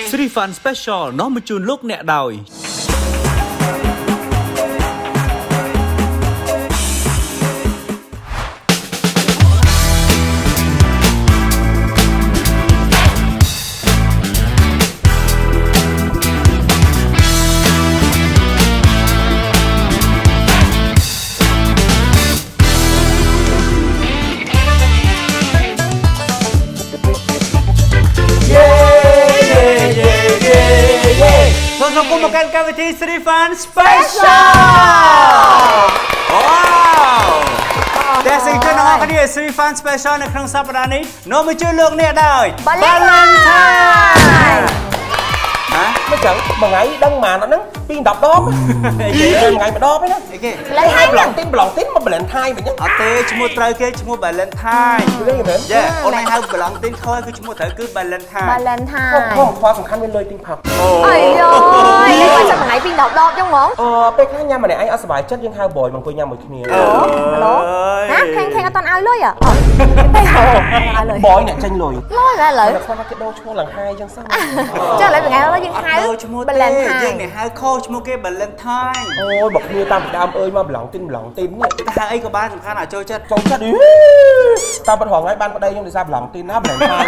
Sri Fun Special น้องมาจูนลูกเนี่ยดอยขอบคุณมากันวิธี Sri Fun Special ว้าวแต่สิ่งที่น้องคนนี้ Sri Fun Special ในครั้งสัปดาห์นี้น้องมาช่วยลูกเนี่ยได้บาลานไทน์ไม่จังบางไงดังมาnó nắng pin đập đó ngày mà đo đấy đó lấy hai blòng tím mà bền thai mình nhá ở tê chúng mua trai kia chúng mua bền lên thai yeah hôm nay hai bền tím thôi cứ chúng mua thử cứ bền lên thai không khoa sủng khăn bên lơi tinh phật ôi rồi lấy qua sao mà ngày pin đập đo trong món pe khác nhau mà này anh ở sài chất nhưng hai bồi bằng coi nhau một kia alo hả khen ở toàn ao lưới à bồi này tranh lồi ra lời khoa cái đô cho lần hai chân sao cho lại ngày đó nhưng hai bền lên thai này hai khô chúng mua cái bền lên thai ôi bậc như tam đam ơi mà blòng tím này ta ấy có ba thằng khác nào chơi chất trong chất đi ta bắt hỏi ngay ban vào đây nhưng để ra blòng tin nó bền thai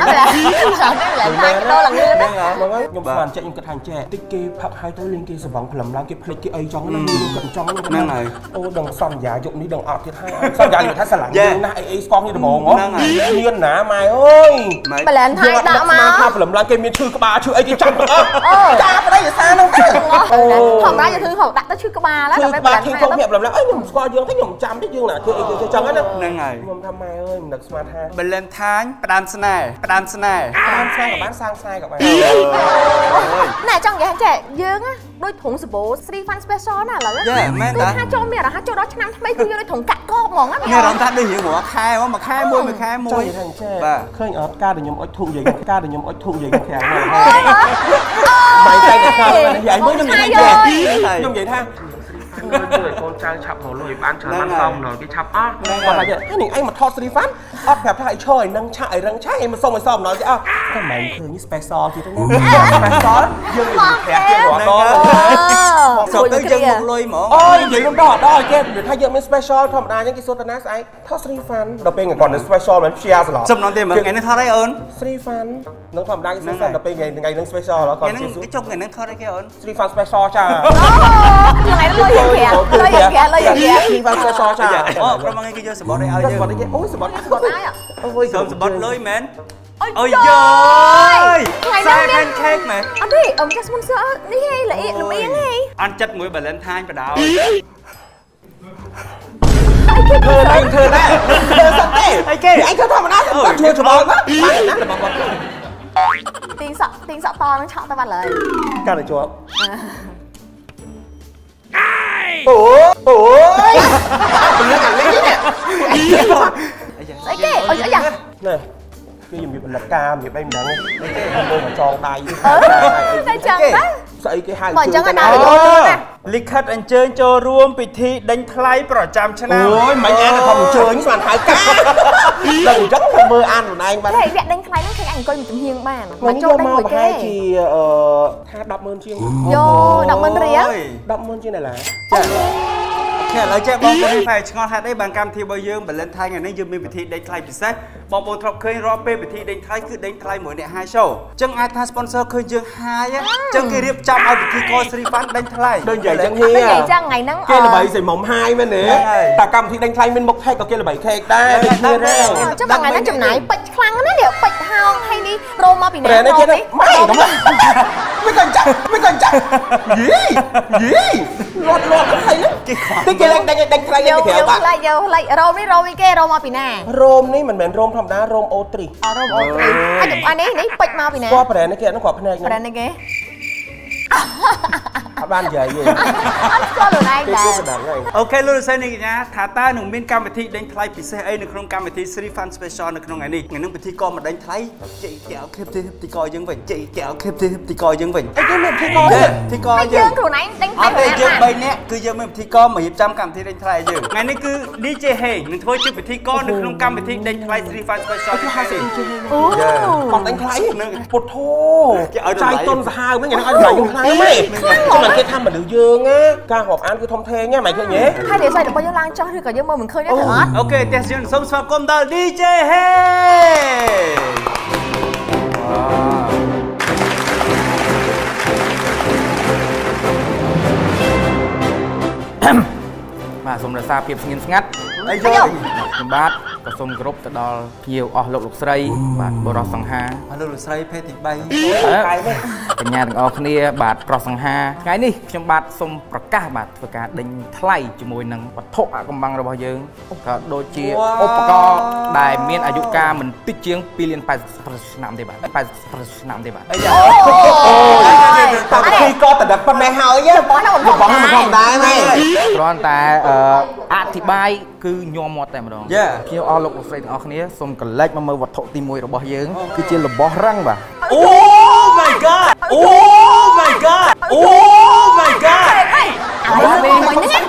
đô lần nữa đó nhưng mà chạy những cái thằng trẻ tích kê phạm hai tới lên kia sờ bóng lầm lắm cái plek cái ấy trong nó gần trong nó này ô đằng son giả dụng đi đằng ọt thì hai son giả thì thay sờ lạnh nhưng nãy ấy con như là bò ngó nhiên nã mày ơi mà lên thai đã mà lầm lắm cái miếng chư các bà chư ấy cái chặt cha cái đấy là sao đâu không ra cho thứ không đặt tới chư các bà đó là bà khi không nhập lầm lắm ấy nhầm qua dương thấy nhầm trăm đấy dương là cái chân á nâng này nhầm thăm mày ơi mình đặt smart ha bền lên thai đan snai của bán sang sai các bạn này trong vậy trẻ dương á đôi thùng sữa bố Sri Fun Special nào là cứ hai chỗ mẹ là hai chỗ đó cho năm mấy cứ vô đôi thùng cắt co mỏng á nghe đón ta đi hiểu của khai mà khai môi mà khai môi thằng trẻ khơi ở ca để nhầm ối thùng gì khẽ mày tay này sao vậy mới nhầm vậy tha người con trai chập hồ lùi bán chờ ăn xong rồi cái chập á còn là vậy cái này anh mà thọt Sri Fun ấp hẹp thay chơi nâng chạy răng chạy em mà xong nói chứ cái mày thường như special thì tôi nói special dương gì khẽ kia của con sổ tới chân một lôi mỏ ôi vậy luôn đó kia để thay dương mấy special thầm đa những cái số tên ấy thọt Sri Fun đầu tiên còn là special mà share rồi xong nói thêm ngày nó thọt đấy ơn Sri Fun nó thầm đa cái số tên đầu tiên ngày nó special đó còn cái trong ngày nó thọt đấy kia ơn Sri Fun special cha ngày nó lôi kìa Sri Fun special cha còn mang cái sờ bọt đây ơi ôi sờ bọt ôi sờ bọt lôi mến ôi giời sai pancake mày anh đi ông cái sponsor đi hay lại lụm yên hay anh chất mũi bà lên thai bà đào thưa đấy anh cứ thầm mà nói chưa sờ bọt á tiền sợ to nó chọn tao bạn lời ca này chúa ủa mình lên ảnh lấy nè đấy cái ôi dạ này cái gì mình lật ca mình em đắng cái môi mà tròn tay cái chân đó sợi cái hai chân ở đâu ลิขิตอันเชิญโจรวมพิธีดังไทยประจำชนะ ôi mày nghe nó không chơi những màn thái cá lần rất không mơ ăn của anh bạn cái việc đánh thay nó thấy anh coi mình chấm hiên bàn mà cho đánh một cái thì tha đập mơn chiên vô đập mơn ría đập mơn chiên này là แค่เลยแจ้งบอกคนที่ไปชงอนทัดได้บางกรรมที่บอยยังเป็นเล่นไทยไงนั่นยังมีพิธีเด้งไทยพิเศษบอกบนทรเคยรอเป้พิธีเด้งไทยคือเด้งไทยเหมือนเนี่ยไฮโชว์จังไอทาสปอนเซอร์เคยยังไฮจังเรียบจำเอาพิธีกรSri Funเด้งไทยđơn giảnจังเฮีย kia là bảy ใส่หม่อมไฮมันเนี่ยแต่กรรมที่เด้งไทยมันมกไทยก็kia là bảyแขกได้ chứ bằng ngày nó chụp này bịch khăn nó liệu bịch hao hay đi Roma bị nèไม่cần chặt gì lọt cái thầy đấy cái kia đánhไทยยังแถวบ้านโรมนี่โรมาปีหน้าโรมนี่มันเหมือนโรมธรรมดาโรมโอตรีโรมโอตรีอันนี้ปิดมาปีหน้าว่าแผนนี่แกต้องขอแผนนี่แผนนี่แก ban vậy vậy anh cho rồi này ok luôn xem này nha thả ta nung miên cam thị đánh thay bị xe ấy nung không cam thị Sri Fan Special nung ngày này ngày nung bị thi con mà đánh thay chị kéo kẹp thì coi dương vậy chị kéo kẹp thì coi dương vậy ấy cái mình thi con thì coi dương rồi này đánh thay rồi dương bay nè cứ dương mình thi con mà hiệp trăm cam thị đánh thay dương ngày này cứ DJ Hey nung thôi chứ bị thi con nung không cam bị thi đánh thay Sri Fan Special cái hai gì còn đánh thay một thô trai tôn sao mấy ngày nó ăn dùng thay mày cho mình cái thăm mà được dương á ca họp ăn cứ thông thê nha mày cứ nhé hai để xài được bao nhiêu lang cho thì cả dương mơ mình khơi đấy hả ok test dương sống sao con tờ DJ Hey mà xong là xa phiệp nghiên ngắt ấy rồi ខ្ញុំបាទក៏សូមគោរពទៅដល់ភ្ញៀវអស់លោកស្រីបាទបរិសសង្ហាលោកស្រីភេទទី3 បញ្ញាទាំងអស់គ្នាបាទប្រុសសង្ហាថ្ងៃនេះខ្ញុំបាទសូមប្រកាសបាទធ្វើការដេញថ្លៃជាមួយនឹងវត្ថុអាថ៌កំបាំងរបស់យើងក៏ដូចជាឧបករណ៍ដែលមានអាយុកាលមិនតិចជាង2លាន80ឆ្នាំទេបាទ80ឆ្នាំទេបាទអីយ៉ាតាពីក៏តដឹកប៉ុណ្ណេះហើយបងមិនធម្មតាទេគ្រាន់តែអធិប្បាយគឺញោមមាត់តែម្ដងភ្ញៀវអស់លោកស្រីទាំងអស់គ្នាសូមកលែកមកមើលវត្ថុទី1របស់យើងគឺជារបស់រឹងបាទអូ my god អូ my god អូ my god របស់នេះ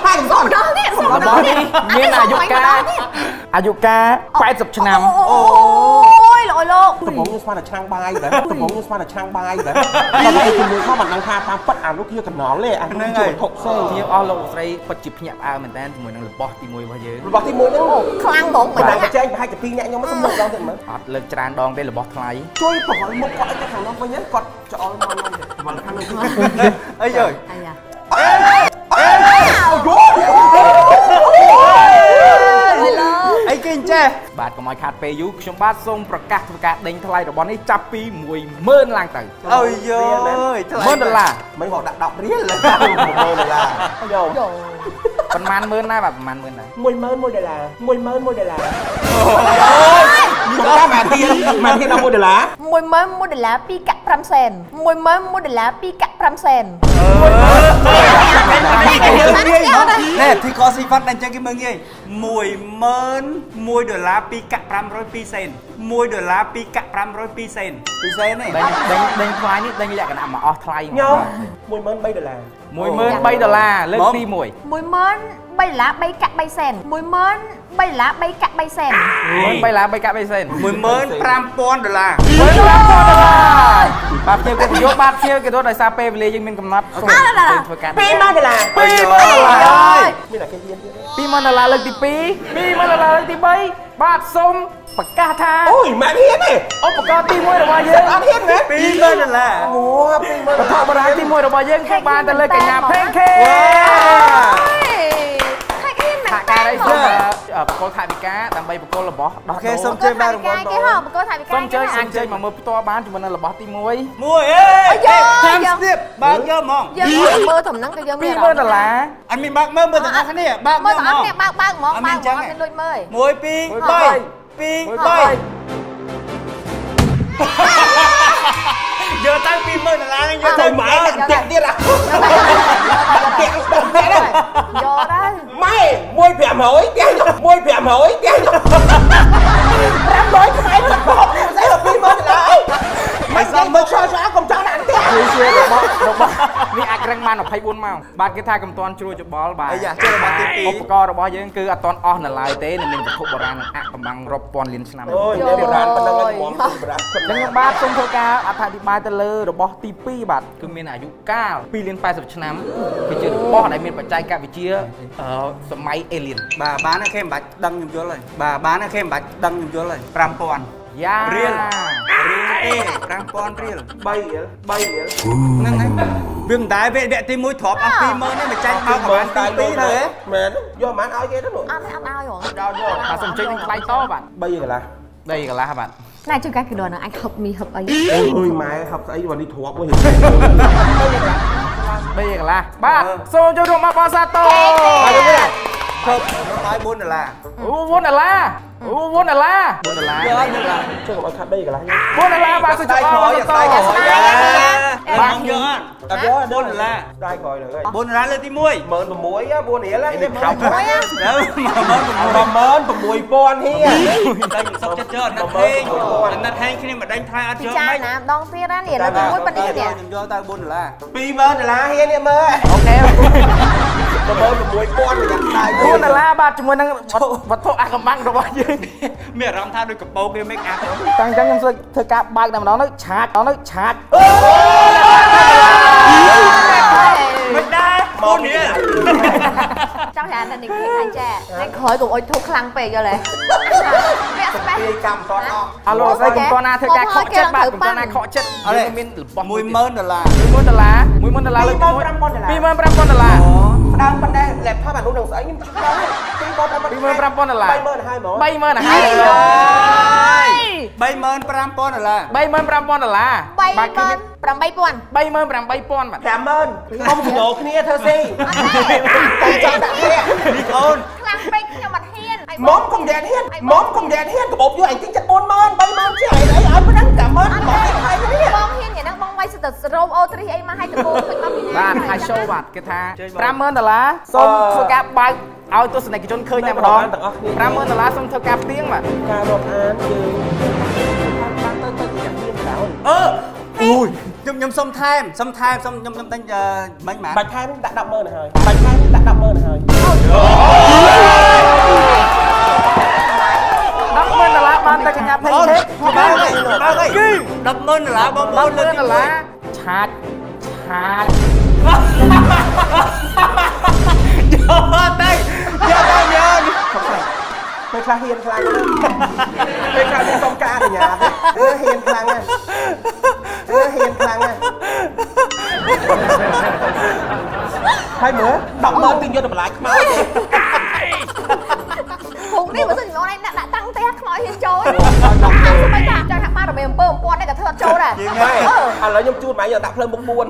មានអាយុកាល80ឆ្នាំអូយលោកតំបងស្មានតែឆ្នាំងបាយដែរតំបងស្មានតែឆ្នាំងបាយដែរតែជាមួយមកមិនដឹងថាតាមប៉ិតអានោះជាកណ្ដុលទេអាហ្នឹងជួយធុកផ្សេងភ្ញៀវអស់លោកស្រីពិតជាភ្ញាក់ផ្អើលមែនតើជាមួយនឹងរបស់ទី1របស់យើងរបស់ទី1ហ្នឹងខ្លាំងហ្មងមិនដឹងចែកប្រហែលជា2នាក់ខ្ញុំមិនដឹងទេមើលអត់លើកច្រើនដងទេរបស់ថ្លៃជួយប្រហែលមុខគាត់ទៅខាងនោះវិញគាត់ច្អល់មកហ្នឹងមកខាងនោះអីយយអីគេចេះបាទកុំឲ្យខាតពេលយូរខ្ញុំបាទសូមប្រកាសធ្វើការដេញថ្លៃរបស់នេះចាប់ពី10000ឡើងទៅអើយយថ្លៃ $1,000មិនមកដាក់10រៀលលើ$1,000យោប៉ុន្មានម៉ឺនដែរបាទប៉ុន្មានម៉ឺនដែរ $1,000$1,000$1,000អូយខ្ញុំថាម៉ាធានដល់$1 $1,000 2កាក់5សេន$1,000 2កាក់5សេនណែទីកស៊ីវ៉ាត់តែអញ្ចឹងគេមើលងាយ$10,000 $1 2កាក់502សេន$1 2កាក់502សេន2សេននេះដេញថ្លៃនេះដេញលក្ខណៈមកអស់ថ្លៃខ្ញុំ$13,000 $13,000លើកទី1 $10,000 3កាក់3សេន$10,000 3កាក់3សេន $10,000 3កាក់3សេន $15,000 បាទភ្ញៀវគេយកបាទភ្ញៀវគេទៅដោយសារពេលវេលាយើងមានកំណត់ធ្វើការ $20,000 មានតែគេហ៊ាន $20,000លើកទី2$20,000លើកទី3បាទសូមប្រកាសថាអូយម៉ាក់ហ៊ានទេឧបករណ៍ទី1របស់យើងអត់ហ៊ានទេ $20,000 អូ$20,000វត្ថុបុរាណទី1របស់យើងគឺបានទៅលើកញ្ញាផេងខេថាការនេះគឺបកគលថាវិការដើម្បីបកគលរបស់អូខេសូមជើញបានរង្វាន់គេហៅបកគលថាវិការសូមជើញអញ្ជើញមកមើលផ្ទាល់បានជាមួយនឹងរបស់ទី1 អេតាមស្ទាបបើកយកហ្មងយើងមើលតំណឹងក៏យើងមាន $20,000 អត់មានបើកមើលទាំងអស់គ្នាបើកមើលទាំងអស់គ្នាបើកហ្មងបើកអត់មានលុយមើល 1 2 3 2 3យកទៅ$20,000ហ្នឹងយកទៅម៉ែទៀតទៀតអាទៀតយកដែរម៉ែ1,500គេ1,500គេ500ខ្មែរបាត់បោកស្អី$20,000មិនសមមកឆ្លាកុំចង់ដាក់ទៀតជារបស់នេះអាចរឹងបាន24ម៉ោងបាទគេថាកំតាន់ជ្រួចច្បល់បាទចូលរបស់ទី2 ឧបករណ៍របស់យើងគឺអត់ទាន់អស់នៅឡើយទេនៅមានវត្ថុបុរាណអាក់កំបាំងរាប់ពាន់លានឆ្នាំអូយបុរាណប៉ុណ្ណឹងហើយមុំបុរាណខ្ញុំបាទសូមធ្វើការអធិប្បាយទៅលើរបស់ទី2បាទគឺមានអាយុកាល2លាន80ឆ្នាំគឺជារបស់ដែលមានបច្ចេកវិទ្យាសម័យអេលៀនបាទបានតែគេមិនបាច់ដឹងខ្ញុំយល់ហើយបាទបានតែគេមិនបាច់ដឹងខ្ញុំយល់ហើយ5,000 យ៉ារៀលទេ5,000រៀល 3រៀលហ្នឹងហើយវាមិនដែរវាអ្នកទី1ទ្របអស់$20,000នេះមកចាញ់បោកប្រហែលទី2ទៅហ៎មែនយកប៉ុន្មានឲ្យគេទៅនោះអត់ឲ្យហ៎ដល់យកបាទសូមចេញនឹងថ្លៃតបាទ 3កន្លះបាទណែជួយកាច់គីឡូហ្នឹងអាចហឹបមីហឹបអីអូយម៉ែហឹបស្អីวันนี้ទ្របមួយ 3កន្លះបាទសូមចូលរួមមកបងសាទរហឹបឲ្យ$4 អូ$4 ជួយកុំឲ្យខាត់3កន្លះ $4បាទសុខចិត្តអរគុណបាទយកអត់ 4 đai coi được rồi 4 đô laលើទី1 16 á 4 រៀលហ្នឹង Hảo quá á. 16000 ហៀតែខ្ញុំសុកចិត្តចូលអាណិតហេងគ្នាមកដេញថ្លៃអត់យក Trai nè, đong tia ra nè, nó cũng bên đi nè. ខ្ញុំយកទៅ4 ដុល្លារ 20000 ដុល្លារហៀនេះមើលអូខេ 16000ប្រយ័ត្នដៃ 4 ដុល្លារបាទជាមួយនឹងវត្ថុអាថ៌កំបាំងរបស់យើងមានអារម្មណ៍ថាដូចកពោគេ make up តាំងចឹងខ្ញុំធ្វើការបើកតែម្ដងទៅឆាតឆាតមិនដែរមកនេះ Trong nhà anh định thích anh trẻ. Anh khói cùng ôi thuốc khăn về cho này. Mẹ spec. ពីកម្មតអស់អឡូស្អីកុំតណាធ្វើការខកចិត្តបាទកុំតណាខកចិត្តយើងមានរបស់ 10000 ដុល្លារ 10000 ដុល្លារ 10000 ដុល្លារលើកទី1 25000 ដុល្លារផ្ដើមប៉ុណ្ណេះ laptop អានោះនឹងស្អីខ្ញុំចង់ដល់ 25000 ដុល្លារ 30000ហើយហ្មង 30000 35000 ដុល្លារ 35000 ដុល្លារ Bay con. 8000 38000 បាទ 50000កុំចំណូលគ្នាធ្វើស៊ីកុំចង់ដាក់គ្នានេះកូន Khăn bích nhưng mà hiên. មកកុំដែនហ៊ានមកកុំដែនហ៊ានកាបូបយូរអញទិញចិត្ត40000 30000ជាអីឲ្យប៉ុណ្ណឹង50000មកឲ្យហើយនេះ Bong hiên vậy nó bong bay sẽ tự rôm ô tri ấy mà hai tụi cô khuyên bong hiên. បាទហើយ show បាទគេថា50000 ដុល្លារសូមធ្វើការបើកឲ្យទស្សនិកជនឃើញតែម្ដង 50000 ដុល្លារសូមធ្វើការផ្ទៀងបាទការរាប់អានយើងបានទៅយ៉ាងមានក្រោយអូយខ្ញុំសុំថែមខ្ញុំទិញមិញហ្មងបាច់ថែមដាក់ 100,000 ទៅហើយបាច់ថែមដាក់ 100,000 ទៅហើយ 10,000 ដុល្លារបានតែកញ្ញាភេងទេបើហើយ 100000 ដុល្លារបងប្អូនលើក 10,000 ដុល្លារឆាតយកទៅយកពេលខ្លះហ៊ានខ្លាំងណាស់ពេលខ្លះមានសុំការអនុញ្ញាតហ៊ានខ្លាំងណាស់ហ៊ានខ្លាំងណាស់ហើយមើល 100000 ទិញយកទៅបន្លាយខ្មៅ Hùng đi mà sao nó này đã tăng tét nói hiên trôi. Ai sao mày làm cho hạng ba rồi mày bơm con này cả thưa trôi này. ឥឡូវខ្ញុំជូនម៉ែយកដាក់ភ្លើងមុខ 4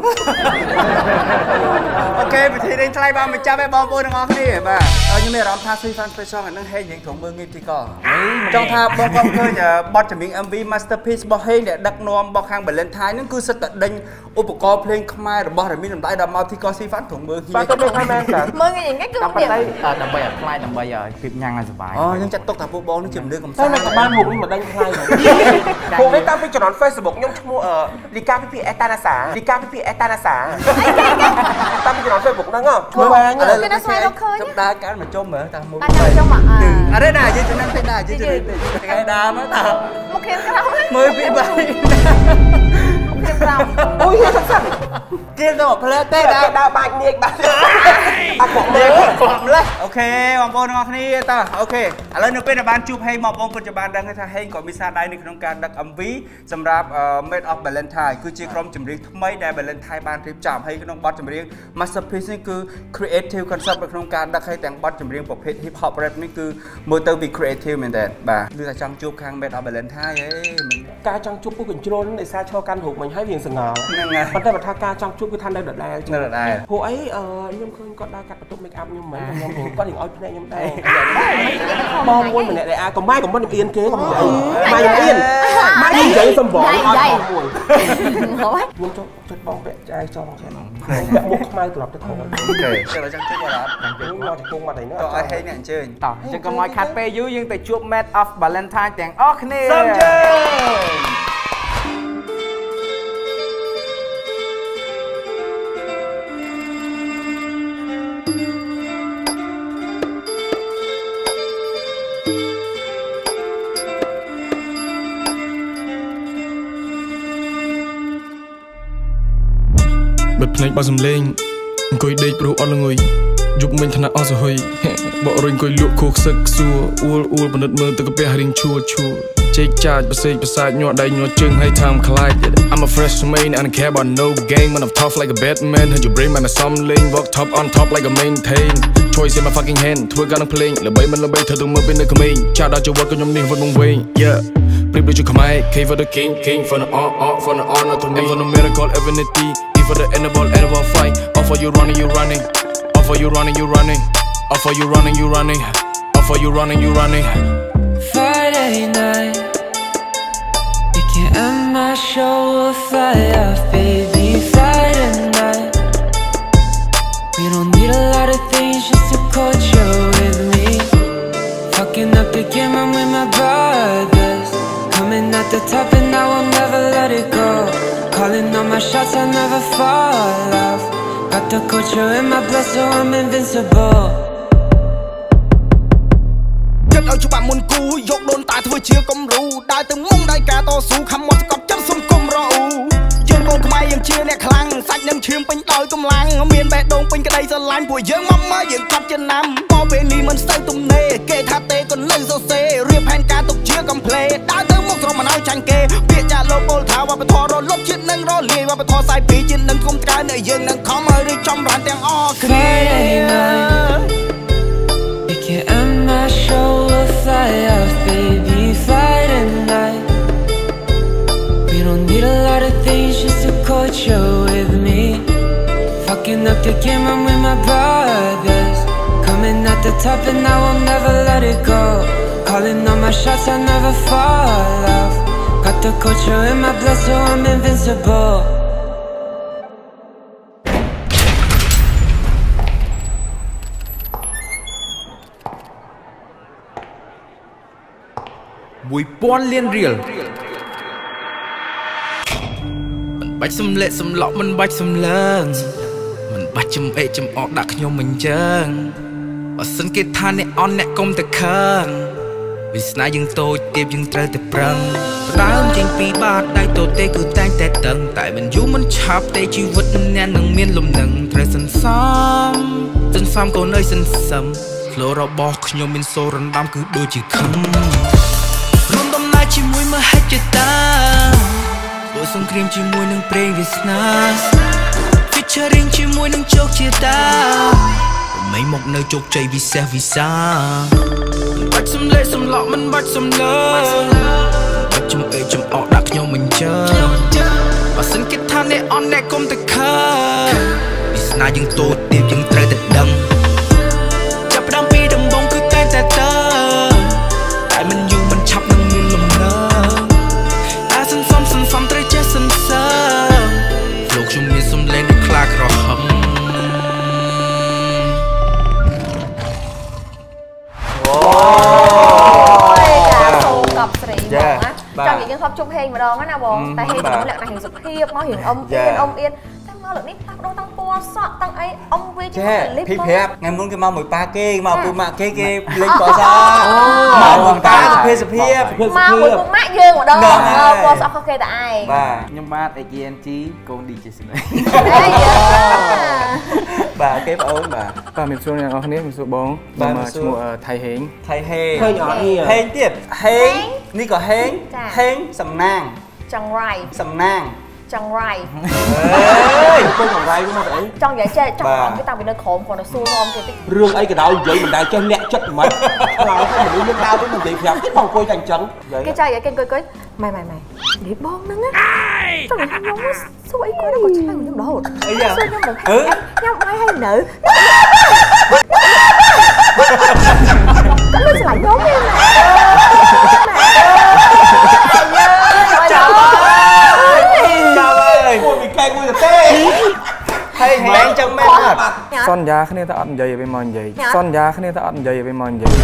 អូខេវិធីដេញថ្លៃបានបញ្ចប់ហើយបងប្អូនទាំងអស់គ្នាបាទខ្ញុំមានអារម្មណ៍ថា Fan Special អានឹងហេងរៀងត្រង់មើលងាយទីកចង់ថាបងប្អូនឃើញបទចម្រៀង MV Masterpiece របស់ហេងដែលដឹកនាំរបស់ខាង Valentine ហ្នឹងគឺសិតតែដេញឧបករណ៍ភ្លេងខ្មែររបស់រមីនតម្លៃដល់មកទីក Fan ត្រង់មើលងាយបាទទៅមើលមែនតា Mơ nghe những cái cứ ដើម្បីដើម្បីឲ្យថ្លៃដើម្បីឲ្យភាពញ៉ាំងឲ្យសុបាយអូយើងចាត់ទុកថាពួកបងនេះជាមនុស្សកំតែសាន្តមិនក៏បានហូបនេះមិនដឹងថ្លៃហ្នឹងហូបនេះតាមពីចំណន់ Facebook ខ្ញុំឈ្មោះលីកាពីពីអេតាណាសាលីកាពីពីអេតាណាសាតាមពីចំណន់ Facebook ហ្នឹងឈ្មោះបានខ្ញុំដើរកាន់មកជុំមើលតាមមួយ Đang chơi trong ạ. អរេណាយើងចំណេញទៅដែរយើងចំណេញទៅថ្ងៃដើមតើ Một khiên cái đó. មើលពីបាយ Một khiên rồng. អូយហេតុសិនគេទៅផ្លែទេដែរដើរបាច់នាងបាត់អត់មកមើមើលលគាត់ម្លេះអូខេបងប្អូនទាំងអស់គ្នាតើអូខេឥឡូវនៅពេលដែលបានជួបហេងបងប្អូនពិតជាបានដឹងថាហេងក៏មានសារដៃនៅក្នុងការដឹក MV សម្រាប់ Made of Valentine គឺជាក្រុមចម្រៀងថ្មីដែល Valentine បានរៀបចំហើយក្នុងបទចម្រៀង Masterpiece នេះគឺ creative concept នៅក្នុងការដឹកឲ្យទាំងបទចម្រៀងប្រភេទ hip hop rap នេះគឺមើលទៅពី creative មែនតើបាទគឺថាចង់ជួបខាង Made of Valentine ហេមិនការចង់ជួបពុះកញ្ជ្រោលដោយសារឈរកាន់រូបមិញហើយវាសង្ងល់ហ្នឹងហើយប៉ុន្តែបើថាការចង់ជួបគឺថានៅដដែលនៅដដែលព្រោះអីខ្ញុំឃើញគាត់ដើរកាត់បន្ទប់ make up ខ្ញុំមិនខ្ញុំគាត់រៀងឲ្យភ្នែកខ្ញុំដែរបងមួយម្នាក់ដែលកុំម៉ែកុំមិនអៀនគេកុំអីម៉ែអៀនម៉ែនិយាយសម្បងឲ្យបងមួយខ្ញុំចុះចិត្តបងពាក់ចាយចង់ចឹងពាក់មុខខ្មៅត្រឡប់ទៅខ្លួនអូខេចូលចង់ជួបគាត់អត់ខ្ញុំមកជង្គង់មកតែនេះតោះឲ្យហេងនេះអញ្ជើញតោះអញ្ចឹងកុំឲ្យខាត់ពេលយូរយើងទៅជួប Made of Valentine ទាំងអស់គ្នាសូមជើញបិទភ្នែកបើសំលេងអង្គុយដេកព្រោះអត់ល្ងុយយប់មិញថ្នាក់អស់សហុយបករុញអង្គុយលក់ខួខ្សឹកសួរអួលបណិតមើលទៅកាពះរៀងឈួលជែកចាចបសេកបសាច់ញ័រដៃញ័រជើងហើយថាមខ្លាច I'm a fresh main and I care about no game man I'm tough like a Batman had your brain man a some lane walk top on top like a maintain choice in my fucking hand ធ្វើការនឹងភ្លេងល្បីមិនល្បីធ្វើទៅមើលពេលនៅក្មេងចាដល់ចូលវត្តខ្ញុំនេះវត្តមកវិញ yeah ព្រៀបដូចជាខ្មែរ K for the king for the for the honor to me for the miracle evanity for the enable fight off for you running off for you running off for you running off for you running Friday night we can't end my show with fire baby Friday night I never fall off. Got the culture in my blood, so I'm invincible. ឲ្យច្បាប់មុនគូយកដូនតាធ្វើជាគំរូដើរទៅមុំដៃការតស៊ូខំមកស្កប់ចិត្តសុំគុំរអ៊ូយើងកូនខ្មែរយើងជាអ្នកខ្លាំងសាច់នឹងឈាមពេញដោយកម្លាំងមានបេះដូងពេញក្តីស្រឡាញ់ពួកយើងមកយើងកាត់ចំណាំមកពេលនេះមិនស្ទើរទំនេរគេថាទេក៏នៅសរសេររៀបផែនការទុកជាកំភ្លេដើរទៅមុខស្រមមិនឲ្យចាញ់គេពាក្យចាលោកពលថាវប្បធម៌រលត់ជាតិនឹងរលាយវប្បធម៌សាយពីជាតិនឹងគុំត្កើនៅយើងនឹងខំឲ្យរៀបចំរានទាំងអស់គ្នា Show will fly off, baby, Friday night. We don't need a lot of things just to culture with me. Fucking up the game, I'm with my brothers. Coming at the top and I will never let it go. Calling all my shots, I never fall off. Got the culture in my blood, so I'm invincible. Mùi pon liên riêng mình bách xâm lệ xâm lọ mình bách xâm lên mình bách châm ệ châm ọ đặc nhau mình chân ở sân kết than nè on nè công ta khăn vì sna dừng tôi tiếp dừng trời tập răng đám trên pi ba đại tổ tê cứ tay tê tầng tại mình du mình chắp tê chi vứt nè nâng miên lùm nâng trời sân xăm câu nơi sân sầm lô rau bò nhau mình xô rắn đam cứ đôi chỉ khăm chỉ mùi mà hết cho ta bộ sông cream chỉ mùi nâng prey vì sna featuring chỉ mùi nâng chốc chia ta mấy một nơi chốc chay vì xe vì xa bách xâm lệ xâm lọ mình bách xâm lơ bách châm ê châm ọ đặc nhau mình chơi và sân kết than nè on nè công ta khơi vì sna dừng tốt tiếp dừng trời thật đâm chắp đam pi đầm bông cứ tay ta tơ tại mình dùng mình chắp nâng miên lùm nơ ta sân xăm trời chết sân sơ lục chung miên xung lên được khla rõ hầm cả sâu cặp sỉ bóng á trong những khóc chung hình mà đó á bóng tại hình cũng lại là hình dục hiệp nó hình ông yên nó lực nít đôi tăng po sọ tăng ấy ông vi cho clip phim phép ngày muốn cái mau mười ba kê mau cứ mạ kê lên có sao mau hoàng ta phê mau mười con mạ dương ở đâu po sọ không kê tại ai bà nhưng mà tại kia anh chí con đi chơi xin bà kép ốm bà mình xuống này con mình xuống bóng bà mà mua thầy hên tiếp hên ní có hên sầm nang chẳng rai tôi còn rai đúng không vậy trong vậy chơi trong cái tao bị nơi khổm còn nó xu ngon kìa rương ấy cái đó vậy mình đang chơi lẹ chất mà nào mình đi lên tao với mình vậy cái phòng coi thành trấn cái trai vậy kênh cưới mày để bon nắng á tao lại không giống số ấy có nó còn chơi trong đó sao nhau một nhau ai hay nữ cái nó lại giống em hay hẹn chân mẹ son giá cái này ta ăn dày bên mòn dày son giá cái này ta ăn dày bên mòn dày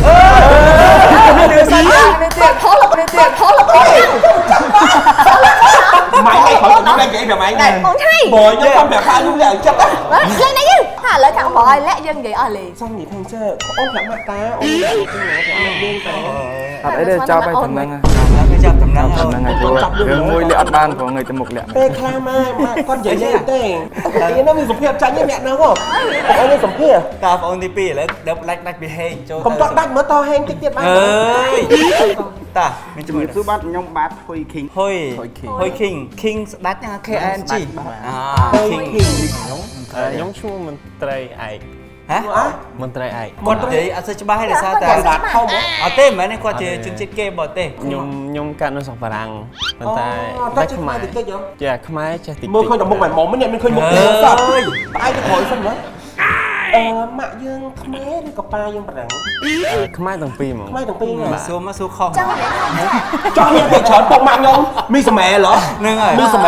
mày này khỏi tụi đang vậy rồi mày này bồi cho con mẹ pha luôn là chết á lên đây chứ hả lấy thằng bồi lẽ dân vậy ở liền xong gì thằng chơi ôm thằng mặt ta ôm thằng mặt ấy để cho bay thầm năng cái cho thầm năng thôi hướng môi lẹ ban của người từ một lẹ pe kha mà con dậy dậy tê cái nó mình dùng phiền tránh như mẹ nó không anh đi dùng phiền ta phải ôn đi pi lấy đập lách bị hên cho không chọn đách mới to hên tích tiết ơi ta mình chụp cứ bắt nhông bát hôi king đách nha KNG king nhóm chung mình trai ai hả mình trai ai con vậy à sao cho ba hay là sao ta đạt không ở tên mà này qua chơi chung chơi game bỏ tên nhóm cạn nó sọc vào răng mình ta không mai được chưa dạ không ai chơi mưa khơi đồng một mảnh mỏng mới nhận mình khơi một tiếng sao ai được hỏi xong nữa mạ dương khmé đi cặp ba dương bạc khmé tầng pi mà khmé tầng pi mà số không cho hiện tại chọn bọc mạng không mi sờ mẹ lỡ mi sờ mẹ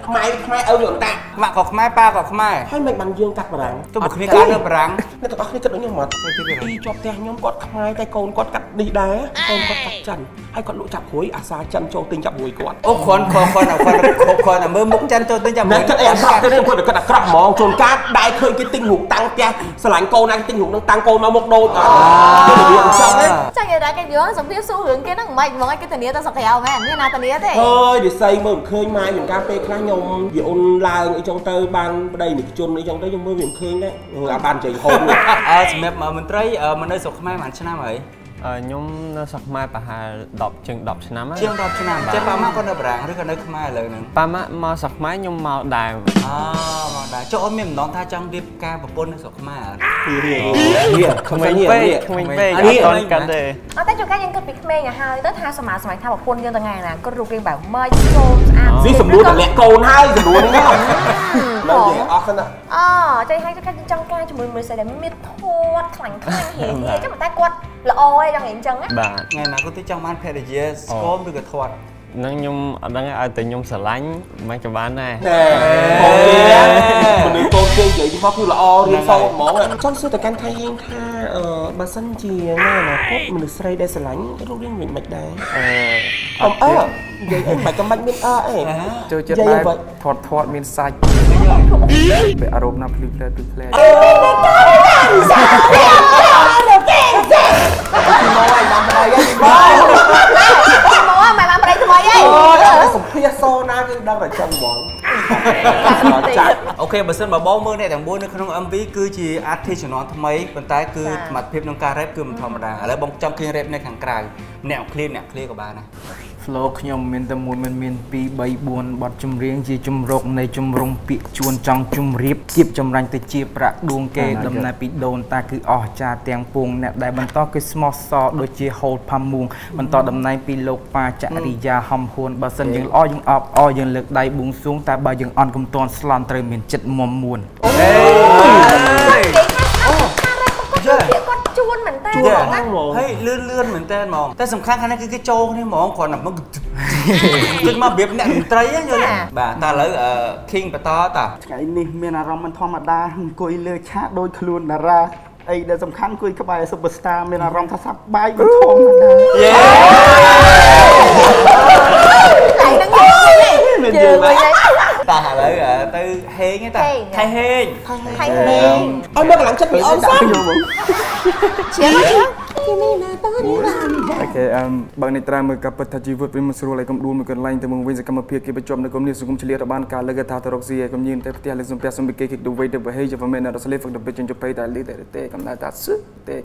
ខ្មែរអើយតាម៉ាក់ក៏ខ្មែរប៉ាក៏ខ្មែរហើយមិនបានយើងកាត់បារាំងទៅមកគ្នាកាត់នៅបារាំងអ្នកទាំងអស់គ្នាគិតដូចខ្ញុំអត់ទីជាប់ផ្ទះខ្ញុំគាត់ខ្មែរតែកូនគាត់កាត់នេះដែរកូនគាត់កាត់ចិនហើយគាត់លក់ចាប់ព្រួយអាសាចិនចូលទិញចាប់ព្រួយគាត់អូគ្រាន់មើលមុខចិនចូលទិញចាប់ព្រួយគាត់អីអាសាទៅនេះគាត់អាក្រក់ហ្មងជួនកាលដែរឃើញគេទិញរូបតាំងផ្ទះស្រឡាញ់កូនណាទិញរូបនឹងតាំងកូនមកមុខដូចអត់វាអញ្ចឹងចាញ់តែគេយកសម្ភារសួររឿងគេហ្នឹងមិនហ្មងគេធានាទៅសក្រាវមែនមានណាធានាទេអើយនិស័យមើលមិនឃើញម៉ែខ្ញុំកាលពេលខ្លះខ្ញុំយីអូនឡើងអីចឹងទៅបានប្តីនិកជនអីចឹងទៅខ្ញុំមើលវាមិនឃើញដែរអាបានចេញហូបសម្រាប់មន្ត្រីមកនៅស្រុកខ្មែរមួយឆ្នាំហើយខ្ញុំនៅស្រុកខ្មែរប្រហែល10ជាង10ឆ្នាំហើយជាង10ឆ្នាំចេះប៉ាម៉ាក់គាត់នៅបារាំងឬក៏នៅខ្មែរឥឡូវហ្នឹងប៉ាម៉ាក់មកស្រុកខ្មែរខ្ញុំមកដែរមកដែរចុះអូនមានម្ដងថាចង់រៀបការប្រពន្ធនៅស្រុកខ្មែរអត់ក្មេងពេកអត់តន់កាត់ទេអត់តែជួនកាលយើងគិតពីក្មេងឲ្យហើយទៅថាសម័យថាប្រពន្ធយើងថ្ងៃណាគាត់រូបរាងបែបម៉េចស្គមស្អាតនេះសំដួលតែលាក់កូនហើយសំដួលនេះហ្នឹងលើនិយាយអស់ហ្នឹងចេះឲ្យគាត់ចង់ការជាមួយមនុស្សដែលមានធាត់ខ្លាំងខ្លាំងហៀងចឹងតែគាត់ល្អឯងចង់និយាយអញ្ចឹងបាទថ្ងៃណាគាត់ទៅចង់បានភរិយាស្គមឬក៏ធាត់នឹងខ្ញុំអត់ដឹងឲ្យតែខ្ញុំស្រឡាញ់មិនក៏បានដែរមនុស្សកូនគេនិយាយមកគឺល្អរៀនសោតហ្មងចង់សួរទៅកាន់ថៃហេងថាបើសិនជានៅអនាគតមនុស្សស្រីដែលស្រឡាញ់រូបរាងមិនដែរអ៊ំនិយាយអីមិនក៏មិនមានអីចូលចិត្តបែបធាត់មានសាច់ពេលអារម្មណ៍ណាភ្លឺផ្លែភ្លឺផ្លែមកឲ្យបានប្រៃអីម៉ែបានប្រៃថ្មីអីសម្ភារសណាគឺដឹងតែចឹងហ្មងអូខេបើសិនបើបងមើលអ្នកទាំង4នៅក្នុង MV គឺជាអាទិជំនាន់ថ្មីប៉ុន្តែគឺសមត្ថភាពក្នុងការ rap គឺមិនធម្មតាឥឡូវបងចង់ឃើញ rap នៅខាងក្រៅអ្នក clear ក៏បានដែរ flow ខ្ញុំមានតែមួយមិនមាន2 3 4បទចម្រៀងជាជំរកនៃជំរងពាក្យជួនចង់ជម្រាបគៀបចម្រាញ់ទៅជាប្រាក់ដួងគេដំណើរពីដូនតាគឺអស់ចាទាំងពួងអ្នកដែលបន្តគឺស្មោះសរដូចជាហូលផាមួងបន្តតំណែងពីលោកប៉ាចរិយាហំហួនបើសិនយើងល្អយើងអបអយើងលើកដៃបួងសួងតែបើយើងអន់កំទាន់ស្លន់ត្រូវមានចិត្តមុំមួនគាត់ជួនមែនតើហើយលឿនមែនតើហ្មងតែសំខាន់ខាងនេះគឺគេចូលគ្នាហ្មងគ្រាន់តែមកគិតមកប្រៀបអ្នកមន្ត្រីយល់បាទតែឥឡូវ King បន្តតាថ្ងៃនេះមានអារម្មណ៍មិនធម្មតាអង្គុយលើឆាកដូចខ្លួនតារាអីដែលសំខាន់អង្គុយក្បែរ Superstar មានអារម្មណ៍ថាសប្បាយមិនធម្មតាយេតែនឹងយល់វិញតាឥឡូវទៅហេងទេតាថៃហេងអត់មកកន្លងចិត្តពីអូនសោះជាអូខេបើនេះត្រាមើលកាពិតថាជីវិតវាមិនស្រួលឯកុំដួលមួយកន្លែងទៅមកវិញសកម្មភាពគេប្រជុំនៅគុំនេះសង្គមឆ្លៀតបានការលើកថាទៅរកស៊ីឯកុំញៀនតែផ្ទះលើសំផ្ទះសំពីគេ kick the way the behavior ចាំមែនរត់ស្លេ fuck the bitch ចុះពេតែលីតែកំណៅតាស៊ឺ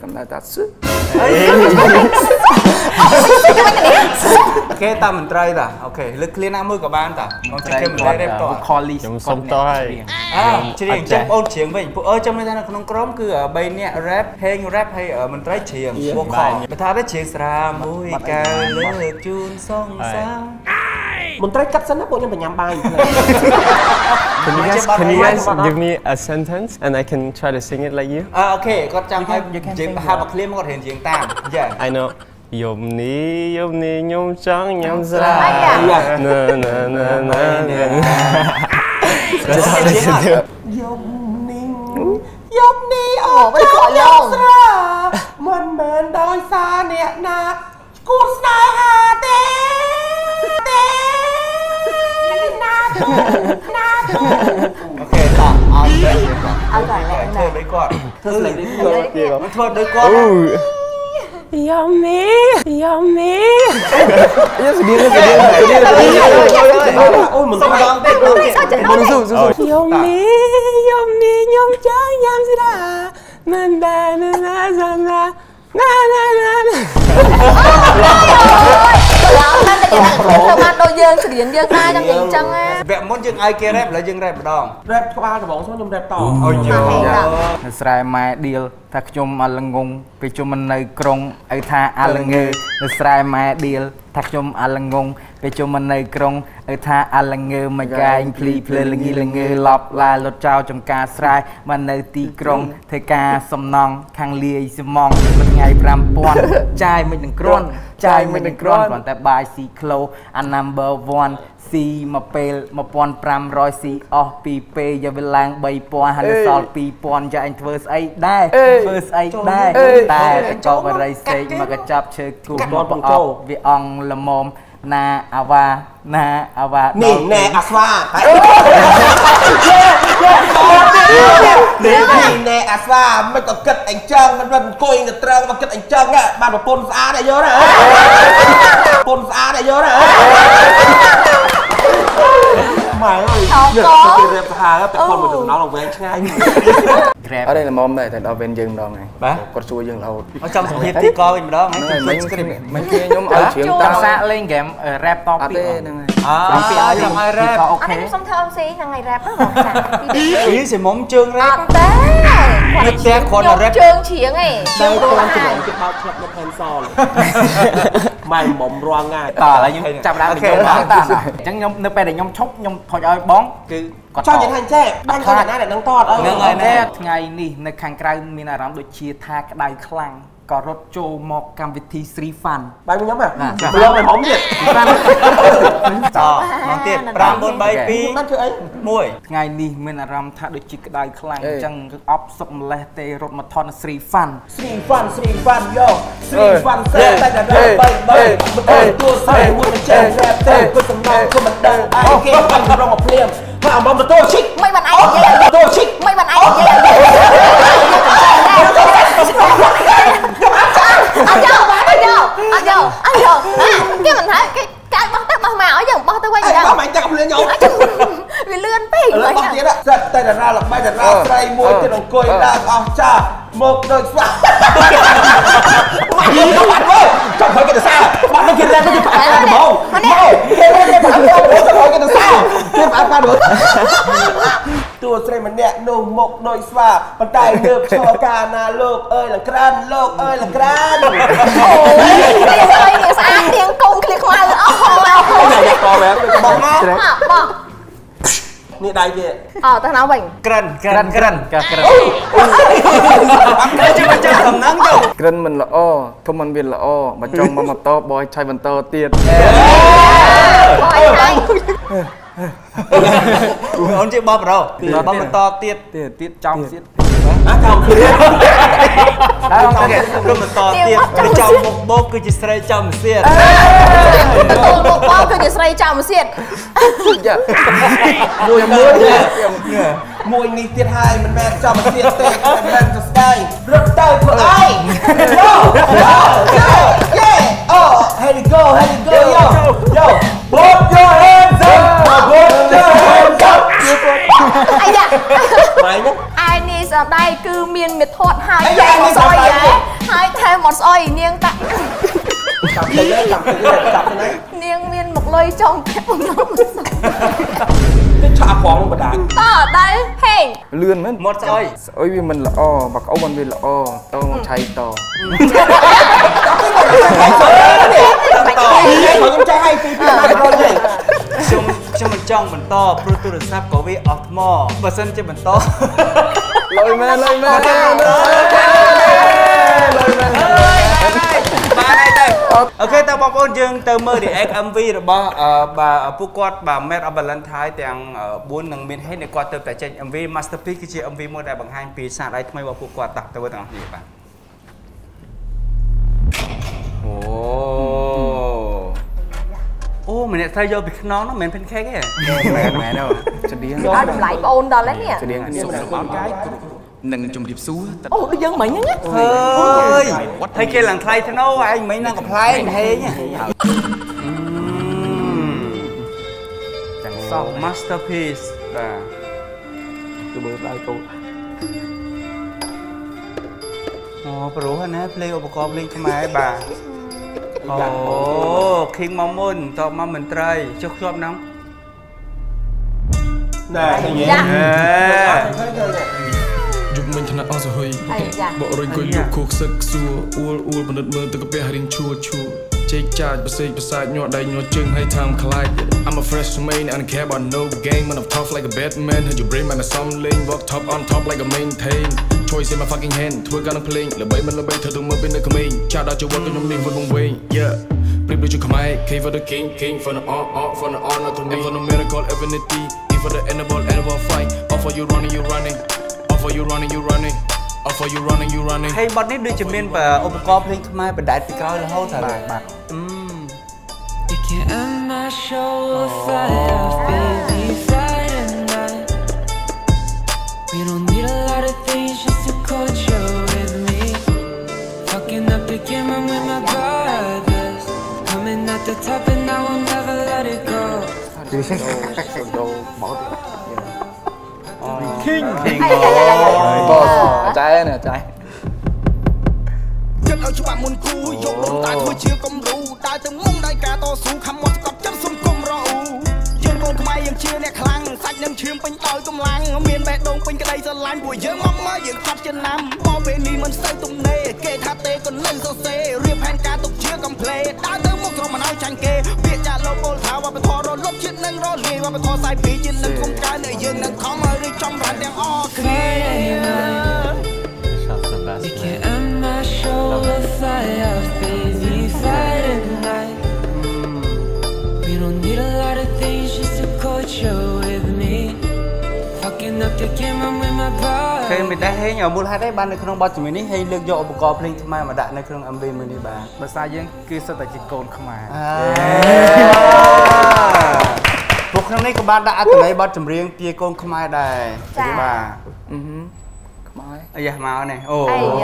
គេតាមមន្ត្រីតាអូខេលើក clear ណាមួយក៏បានតាបងចេះគេមន្ត្រី rap តខ្ញុំសុំតហើយច្រៀងចឹងបងច្រៀងវិញពួកចាំថានៅក្នុងក្រុមគឺ3នាក់ rap ហេង rap ហើយមន្ត្រីច្រៀងពួកខំបើថាទៅច្រៀងស្រាមួយកែវលើកជូនសងសាមន្ត្រីកាត់សិនណាពួកខ្ញុំបញ្ញាំបាយ Can you guys give me a sentence and I can try to sing it like you អូខេគាត់ចង់ឲ្យច្រៀងហាប់មក clear មកគាត់រៀនច្រៀងតាម I know យប់នេះខ្ញុំចង់ញ៉ាំស្រាណាយប់នេះអូមិនខកឡងមិនមែនដោយសារអ្នកណាគួរស្នេហាទេអូខេតោះឲ្យទៅធ្វើដូចគាត់ធ្វើដូចគាត់យំនេះអូមិនស្គាល់ទេយំនេះខ្ញុំចង់ញ៉ាំស្រាមិនដែរណាបានដូចយើងស្រៀងយើងដែរចឹងអញ្ចឹងណាវគ្គមុនយើងឲ្យគេ rap ឥឡូវយើង rap ម្ដង rap ក្បាលដំបងខ្ញុំ rap តអូយយោនៅស្រែម៉ែឌៀលថាខ្ញុំអលងងពេលខ្ញុំមិននៅក្រុងឲ្យថាអលងើនៅស្រែម៉ែឌៀលថាខ្ញុំអលងងពេលជុំមិននៅក្រុងថាអាលងើមកកាយភ្លីភ្លើល្ងីល្ងើឡប់ឡាលត់ចោលចំការស្រែមិននៅទីក្រុងធ្វើការសំណងខាងលាយសំងមួយថ្ងៃ 5000 ចាយមិននឹងគ្រាន់ចាយមិននឹងគ្រាន់គ្រាន់តែបាយស៊ីក្លូអា number 1 ស៊ីមកពេល 1500 ស៊ីអស់2ពេលយកវាឡើង 3000 ហើយសល់ 2000 ចាអញធ្វើស្អីដែរធ្វើស្អីដែរតែកោបរិយសេកមកកចាប់ឈើគូបបអោវាអងល្មមណាអាវ៉ានេះណែអាស្វានេះណែអាស្វាមិនក៏គិតអញ្ចឹងមិនអង្គុយទៅត្រង់មកគិតអញ្ចឹងបានប្រពន្ធស្អាតឲ្យយកណាប្រពន្ធស្អាតឲ្យយកណាម៉ែអើយគេរៀបសាហាវតែគាត់មកចំណងវែងឆ្ងាយអត់ទេល្មមដែរតែដល់វេនយើងម្ដងហើយគាត់ជួយយើងរហូតអត់ចាំសភាពទីកវិញម្ដងហើយមិនខ្ញុំឲ្យជ្រៀងតាមសាកលេងហ្គេម rap តពីហ្នឹងហើយពីឲ្យចង់ឲ្យ rap អូខេខ្ញុំសុំធ្វើ MC ហ្នឹងហើយ rap ហ្នឹងបងចាពីសិមុំជើង rap អត់ទេគាត់ផ្ទះគាត់ rap ជើងជ្រៀងឯងជើងគាត់គេបោកឆ្លាប់នៅផែនសលម៉ែមុំរាល់ថ្ងៃតឥឡូវខ្ញុំចាប់ដើមខ្ញុំមកតាអញ្ចឹងខ្ញុំនៅពេលដែលខ្ញុំឈប់ខ្ញុំថុចឲ្យបងគឺគាត់ចង់និយាយថាអញ្ចឹងបានខ្លាចណាស់ដែលនឹងតតហ្នឹងហើយថ្ងៃនេះនៅខាងក្រៅមានអារម្មណ៍ដូចជាថាក្តៅខ្លាំងក៏រត់ចូលមកកម្មវិធី Free Fun បាយខ្ញុំហ៎ឡងឲ្យហុំទៀត មកទៀត 5 4 3 2 បានធ្វើអី1ថ្ងៃនេះមានអារម្មណ៍ថាដូចជាក្តៅខ្លាំងអញ្ចឹងគឺអប់សុកម្លេះទេរត់មកថត Free Fun យក Free Fun តែដល់3មិនទួស្រីមួយមិនចេះរ៉េបទេគឺសំណងគឺមិនដឹងអីគេបានរងមកភ្លាមថាអំបំទៅឈិកមិនបានឯងនិយាយទៅឈិកមិនបានឯងនិយាយគេមិនថាគេកាយបោះទៅបោះមកឲ្យយើងបោះទៅវិញដល់មិនតែភ្លៀងខ្ញុំវាលឿនពេកបោះទៀតសិតតែតារាល្បីតារាស្រីមួយទៀតអង្គុយដើរអស់ចាមកដូចស្វាមកបាត់មើលចាំឲ្យគេទៅសាបាត់នឹងគេរ៉េបគេផ្អាកដំបងមកគេរ៉េបគេផ្អាកទៅឲ្យគេទៅសាគេផ្អាកទៅតួស្រីម្នាក់នោះមកដូចស្វាប៉ុន្តែងើបឈរកាណាលោកអើយលក្រានលោកអើយលក្រានអូយនេះស្អាតទៀងកូនឃ្លៀខ្មៅអស់តែយកតបែបបងមកនេះដៃទៀតទៅណាវិញក្រិនកាក្រិនអត់ចាំចាំកំណឹងទៅក្រិនមិនល្អធំមិនវាល្អបើចង់មកម៉ូតូបយឆៃបន្តទៀតអូនជិះបោះប្រូបោះបន្តទៀតចំទៀតចំទៀតដល់គេព្រមបន្តទៀតចំមុខបោកគឺជាស្រីចំសៀតមុខបោកគឺជាស្រីចំសៀតមួយនេះទៀតហើយមិនមែនចំសៀតទេមិនមែនទៅស្ដាយរត់ទៅធ្វើអីអូ here you go yo put your hands upអាយ៉ាអាយនេះស្ដាយគឺមានមេធាត់ហើយមកស្អុយហើយថែមមកស្អុយនាងតាចាប់ទៅនាងមានមកលុយចង់ពាក់បំណងទៅឆាប់ផងបដាតដៃហេងលឿនមែនមកស្អុយវាមិនល្អបើក្អុបមិនវាល្អតមកឆៃតខ្ញុំចៃឲ្យពីខ្ញុំមិនចង់បន្តព្រោះទូរស័ព្ទក៏វាអស់ថ្មបើសិនជាបន្តលុយមែនបានហើយទៅអូខេតើបងប្អូនយើងទៅមើល react MV របស់បាទពួកគាត់បាទ Made of Valentine ទាំង4នឹងមានហេតុនៃគាត់ទៅតែចេញ MV Masterpiece គឺជា MV មួយដែលបង្ហាញពីស្នាដៃថ្មីរបស់ពួកគាត់ទៅទាំងអស់គ្នាបាទអូម្នាក់ស្រីយកពីខ្នងហ្នឹងមិនមែន pancake ទេមែនស្តៀងឲ្យតម្លៃបងអូនដល់ហើយនេះស្តៀងគ្នាបងកាយនឹងជំរាបសួរអូដូចយើងមិញហ្នឹងអើយហើយគេឡើងថ្លៃធ្នូឯងមិញហ្នឹងកំ pl ែងហេងចាំសោះ Masterpiece បាទគឺមើលដៃកូនអូប្រុសណាភ្លេងឧបករណ៍ភ្លេងខ្មែរបាទអូ King មកមុនតបមកមន្ត្រីចុះជាប់ហ្នឹងណែនិយាយយប់មិញថ្នាក់អស់សហុយបករុញអង្គុយលក់ខួខ្សឹកសួរអួលបណ្ឌិតមើលទៅកាពះរៀងឈួរ Take charge, beside your day, your chung, hey, time collide. I'm a fresh main, I don't care about no game. Man, I'm tough like a Batman. Had your brain, man, a some lane. Walk top on top like a maintain. Choice in my fucking hand, we're gonna play. The baby, the baby, to move in the coming. Shout out your work on your name, we're gonna wait. Yeah. People, you come out, came for the king for the art, for the honor to me. For the miracle, evanity. For the animal fight. Off for you running, off for you running, off for you running. Hey, but thisដូចជាមានឧបករណ៍ភ្លេងខ្មែរបណ្ដែតពីក្រោយរហូតហើយបាទ You can't end my show with fire, baby, Friday night. We don't need a lot of things just to coach you with me. Fucking up the game, I'm with my brothers. Coming at the top and I will never let it go. King ចែនេះចែចិត្តឲ្យច្បាប់មុនគូយកលំតែធ្វើជាគំរូដើរទៅមុំដៃការតស៊ូខំមកស្កប់ចិត្តសុំគុំរអ៊ូយើងកូនខ្មែរយើងជាអ្នកខ្លាំងសាច់នឹងឈាមពេញដោយកម្លាំងមានបេះដូងពេញក្តីស្រឡាញ់ពួកយើងមកយើងខាត់ចំណាំមកពេលនេះមិនស្ទើរទំនេរគេថាទេក៏នៅសរសេររៀបផែនការទុកជាកំ play ដើរទៅមុខក្រុមមិនឲ្យចាញ់គេពាក្យចាក់លោកពលថាវប្បធម៌រលត់ជាតិនឹងរលាយវប្បធម៌សាយពីជាតិនឹងគុំកើនៅយើងនឹងខំឲ្យរៀបចំរ៉ាត់ទាំងអស់គ្នា You can't end my show with fire, baby, Friday night. We don't need a lot of things just to coach you with me. Fucking up the game, I'm with my brothers. ឃើញមិនដែរហេងមូលហេតុអីបាននៅក្នុងបទចម្រៀងនេះហេងលើកយកឧបករណ៍ភ្លេងខ្មែរមកដាក់នៅក្នុង MV មួយនេះបាទដោយសារយើងគឺសិតតែជាកូនខ្មែរពួកក្នុងនេះក៏បានដាក់អត្ថន័យបទចម្រៀងជាកូនខ្មែរដែរបាទខ្មែរអាយ៉ាមកនេះអូ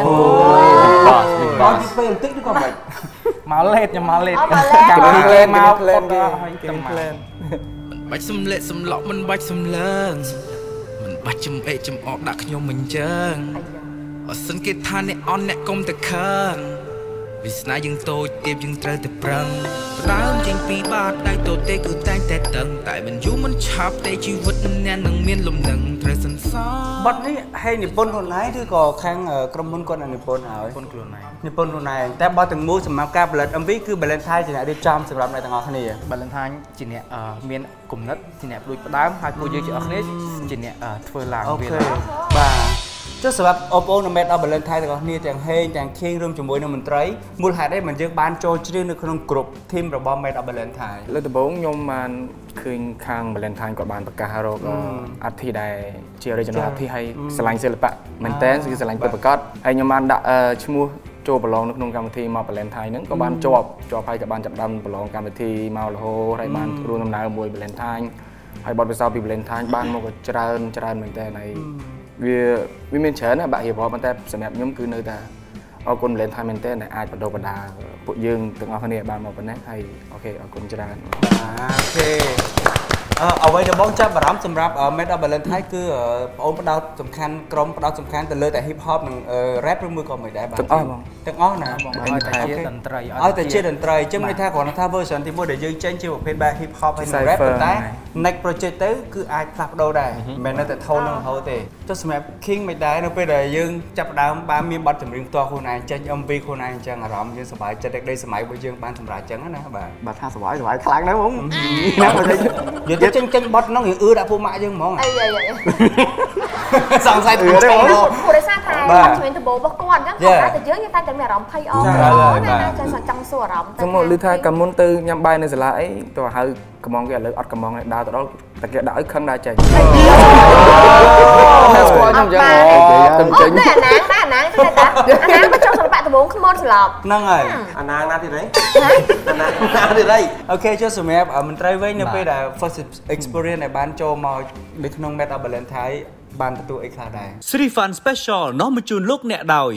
បងពីពេលបន្តិចឬក៏មិនមកលេតខ្ញុំមកលេតចាំលេតមកផ្លែនគេទៅផ្លែនបាច់សំលេតសំឡក់មិនបាច់សំលើងមិនបាច់ចំអេចំអកដាក់ខ្ញុំមិនជើងអសិនគេថាអ្នកអន់អ្នកកុំតែខឹងវាស្នាយើងតូចទៀបយើងត្រូវតែប្រឹងដើមចេញពីបាតដៃតូចទេគឺតែងតែតឹងតែមិនយូរមិនឆាប់ទេជីវិតអ្នកនឹងមានលំនឹងត្រូវសន្សំបទនេះហេនិពន្ធខ្លួនឯងឬក៏ខាងក្រុមហ៊ុនគាត់និពន្ធឲ្យនិពន្ធខ្លួនឯងតែបទទាំងមូលសម្រាប់ការផលិត MV គឺ Valentine ជាអ្នករៀបចំសម្រាប់អ្នកទាំងអស់គ្នា Valentine ជាអ្នកមានគំនិតជាអ្នកផ្ដួចផ្ដើមហើយពួកយើងជាអ្នកគ្នាជាអ្នកធ្វើឡើងវាបាទចុះសម្រាប់អូននៅមេដល់ Valentine ទាំងអស់គ្នាទាំងហេងទាំងខៀងរួមជាមួយនឹងមន្ត្រីមូលហេតុអីមិនយើងបានចូលជ្រៀងនៅក្នុងក្រុម team របស់ Made of Valentine លើកដំបូងខ្ញុំបានឃើញខាង Valentine គាត់បានប្រកាសរកអធិដែលជា original អធិហើយស្រឡាញ់សិល្បៈមែនតើគឺស្រឡាញ់ពិតប្រាកដហើយខ្ញុំបានដាក់ឈ្មោះចូលប្រឡងនៅក្នុងកម្មវិធីមក Valentine ហ្នឹងក៏បានជាប់ហើយក៏បានចាប់ដើមប្រឡងកម្មវិធីមករហូតហើយបានរួមដំណើរមួយ Valentine ហើយបទពិសោធន៍ពី Valentine បានមកច្រើនមែនតើហើយវាមានច្រើនណាស់បាក់ហៀបប៉ុន្តែសម្រាប់ខ្ញុំគឺនៅតែអរគុណ Valentine មែនតើដែលអាចបដូរបណ្ដាពួកយើងទាំងអស់គ្នាបានមកប៉ុណ្ណេះហើយអូខេអរគុណច្រើនអូខេអ្វីដែលបងចាប់អារម្មណ៍សម្រាប់ Made of Valentine គឺបងអូនផ្ដោតសំខាន់ក្រុមផ្ដោតសំខាន់ទៅលើតែ hip hop និង rap ឬមួយក៏មិនដែរបាទទាំងអស់ណាបងឲ្យតែជាតន្ត្រីឲ្យតែជាតន្ត្រីអញ្ចឹងន័យថាគ្រាន់តែថា version ទី1ដែលយើងចេញជាប្រភេទ បែប hip hop ហើយនិង rap ប៉ុន្តែ next project ទៅគឺអាចផ្លាស់ប្ដូរដែរមិនមែននៅតែថននឹងរហូតទេចុះសម្រាប់ King មិនដែរនៅពេលដែលយើងចាប់ផ្ដើមបានមានបទចម្រៀងផ្ទាល់ខ្លួនឯងចេញ MV ខ្លួនឯងអញ្ចឹងអារម្មណ៍យើងសប្បាយចិត្តដូចសម័យរបស់យើងបានសម្រាប់អញ្ចឹងណាបាទថាសប្បាយខ្លាំងណាស់បងណាបើនិយាយចេញបត់ហ្នឹងយើងដាក់ពួកម៉ាក់យើងហ្មងអីសង្ស័យទៅចឹងហ្មងព្រោះដោយសារថាជំនាញដំបូងរបស់គាត់អញ្ចឹងគាត់តែយើងតែតែមានអារម្មណ៍ភ័យអរណាចឹងចង់សួរអារម្មណ៍ទៅមកឮថាកាលមុនទៅញ៉ាំបាយនៅសាលាអីទៅហៅកំងគេឥឡូវអត់កំងឯដើរទៅដល់តែគេដាក់ឲ្យខឹងដែរចេញស្គាល់ខ្ញុំចឹងទៅចេញអាណាងទៅតែអាណាងទៅចង់សិល្បៈដំបូងខ្មោចស្លាប់ហ្នឹងហើយអាណាងណាទៀតហីអាណាងណាទៀតហីអូខេចុះសម្រាប់មន្ត្រីវិញនៅពេលដែល first experience ដែលបានចូលមកនៅក្នុង Made of Valentine បានទទួលអីខ្លះដែរ Sri Fun Special នោះមកជូនលោកអ្នកដោយ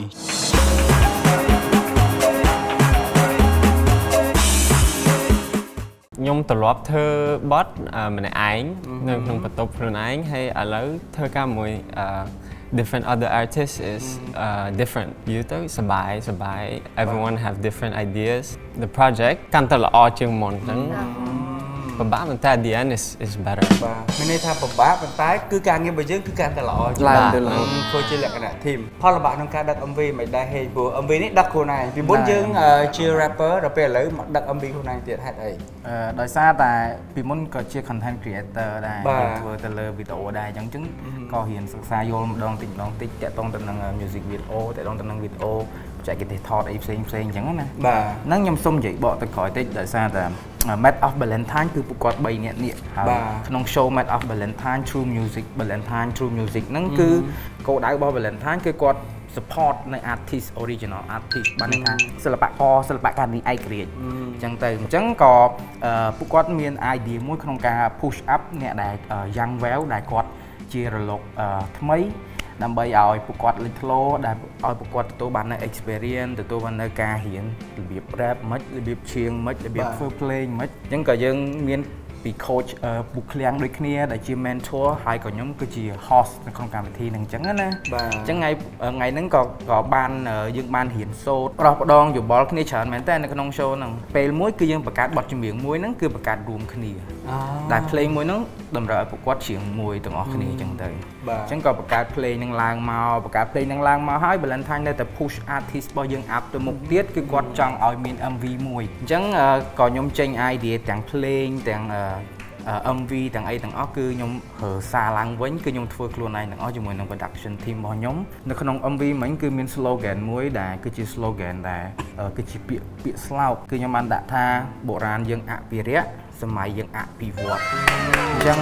ខ្ញុំត្រឡប់ធ្វើបទម្នាក់ឯងនៅក្នុងបន្ទប់ខ្លួនឯងហើយឥឡូវធ្វើការមួយ different other artists is different យូរទៅសប្បាយ everyone have different ideas the project កាន់តែល្អជាងមុនអញ្ចឹងពិបាកប៉ុន្តែ the end is better បាទមានន័យថាពិបាកប៉ុន្តែគឺការងាររបស់យើងគឺកាន់តែល្អឡើងទៅឡើងធ្វើជាលក្ខណៈ team ផលលំបាកក្នុងការដឹក MV មិនដែរហេព្រោះ MV នេះដឹកខ្លួនឯងពីមុនយើងជា rapper ដល់ពេលឥឡូវមកដឹក MV ខ្លួនឯងទៀតហេតុអីដោយសារតែពីមុនក៏ជា content creator ដែរធ្វើទៅលើវីដេអូដែរអញ្ចឹងក៏រៀនសិក្សាយល់ម្ដងតិចតាក់ទងទៅនឹង music video តាក់ទងទៅនឹងវីដេអូបច្ចេកទេសថតអីផ្សេងអញ្ចឹងណាបាទហ្នឹងខ្ញុំសុំនិយាយបកទៅក្រោយតិចដោយសារតែ Made of Valentine គឺពួកគាត់3នាក់នេះហើយក្នុង show Made of Valentine True Music Valentine True Music ហ្នឹងគឺគោលដៅរបស់ Valentine គឺគាត់ support នៅ artist original artist បានន័យថាសិល្បករសិល្បករនេះឯករាជ្យអញ្ចឹងទៅអញ្ចឹងក៏ពួកគាត់មាន idea មួយក្នុងការ push up អ្នកដែល young well ដែលគាត់ជារលកថ្មីដើម្បីឲ្យពួកគាត់លេចធ្លោដែលឲ្យពួកគាត់ទទួលបាននៅ experience ទទួលបាននៅការរៀនរបៀប rap មិនរបៀបឈៀងមិនរបៀបធ្វើភ្លេងមិនអញ្ចឹងក៏យើងមានពី coach ពូឃ្លាំងដូចគ្នាដែលជា mentor ហើយក៏ខ្ញុំគឺជា host នៅក្នុងកម្មវិធីហ្នឹងអញ្ចឹងណាអញ្ចឹងថ្ងៃហ្នឹងក៏បានយើងបានរៀនសូត្រប្រោះផ្ដងយោបល់គ្នាច្រើនមែនតើនៅក្នុង show ហ្នឹងពេលមួយគឺយើងបង្កើតបទចម្រៀងមួយហ្នឹងគឺបង្កើតរួមគ្នាដែលភ្លេងមួយហ្នឹងតម្រូវឲ្យពួកគាត់ច្រៀងមួយទាំងអស់គ្នាអញ្ចឹងទៅអញ្ចឹងក៏បង្កើតភ្លេងហ្នឹងឡើងមកហើយ Valentine នៅតែ push artist របស់យើង up ទៅមុខទៀតគឺគាត់ចង់ឲ្យមាន MV មួយអញ្ចឹងក៏ខ្ញុំចេញ idea ទាំងភ្លេងទាំង MV ទាំងអីទាំងអស់គឺខ្ញុំរើសារឡើងវិញគឺខ្ញុំធ្វើខ្លួនឯងទាំងអស់ជាមួយនឹង production team របស់ខ្ញុំនៅក្នុង MV មិញគឺមាន slogan មួយដែលគឺជា slogan ដែលគឺជាពាក្យស្លោកគឺខ្ញុំបានដាក់ថាបុរាណយើងអភិរក្សសម័យយើងអភិវឌ្ឍអញ្ចឹង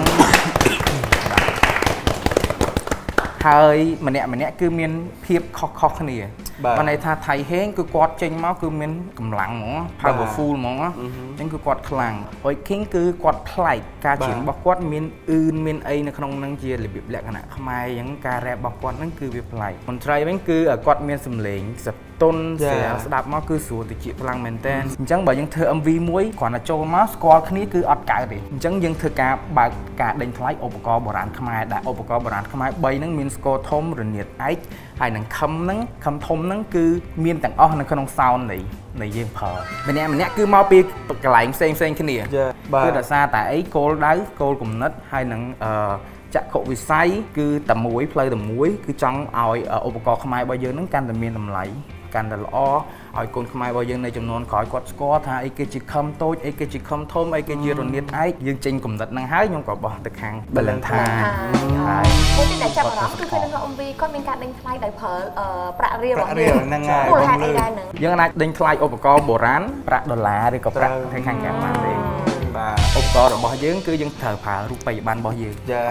ហើយម្នាក់គឺមានភាពខុសគ្នាបានន័យថាថៃហេងគឺគាត់ចេញមកគឺមានកម្លាំងហ្មង powerful ហ្មងអញ្ចឹងគឺគាត់ខ្លាំងហើយ King គឺគាត់ប្លែកការច្រៀងរបស់គាត់មានមានអីនៅក្នុងហ្នឹងជារបៀបលក្ខណៈខ្មែរអញ្ចឹងការ rap របស់គាត់ហ្នឹងគឺវាប្លែកមន្ត្រីវិញគឺគាត់មានសម្លេងទុនស្ដាប់មកគឺស្រួលតិចខ្លាំងមែនតើអញ្ចឹងបើយើងធ្វើ MV មួយគ្រាន់តែចូលមកស្គាល់គ្នាគឺអត់កើតទេអញ្ចឹងយើងធ្វើការបើកការដេញថ្លៃឧបករណ៍បុរាណខ្មែរដែលឧបករណ៍បុរាណខ្មែរ3ហ្នឹងមានស្គរធំរនាតឯកហើយនឹងខំធំហ្នឹងគឺមានទាំងអស់នៅក្នុង sound នៃយើងប្រើម្នាក់គឺមកពីកន្លែងផ្សេងគ្នាគឺដោយសារតែអីគោលដៅគោលគំនិតហើយនឹងចក្ខុវិស័យគឺតែមួយផ្លូវតែមួយគឺចង់ឲ្យឧបករណ៍ខ្មែររបស់យើងហ្នឹងកាន់តែមានតម្លៃកាន់តែល្អឲ្យកូនខ្មែររបស់យើងនៅចំនួនក្រោយគាត់ស្គាល់ថាអីគេជាខំតូចអីគេជាខំធំអីគេជារនាតឯកយើងចេញគំនិតហ្នឹងហើយខ្ញុំក៏បោះទៅខាង Valentine ហើយមួយទៀតដែលចាប់អារម្មណ៍គឺក្នុង MV គាត់មានការដេញថ្លៃដោយប្រើប្រាក់រៀលរបស់យើងហ្នឹងហើយមូលហេតុអីដែរហ្នឹងយើងអាចដេញថ្លៃឧបករណ៍បុរាណប្រាក់ដុល្លារឬក៏ប្រាក់ខាងខាងបានទេបាទឧបករណ៍របស់យើងគឺយើងត្រូវប្រើរូបិយប័ណ្ណរបស់យើងចា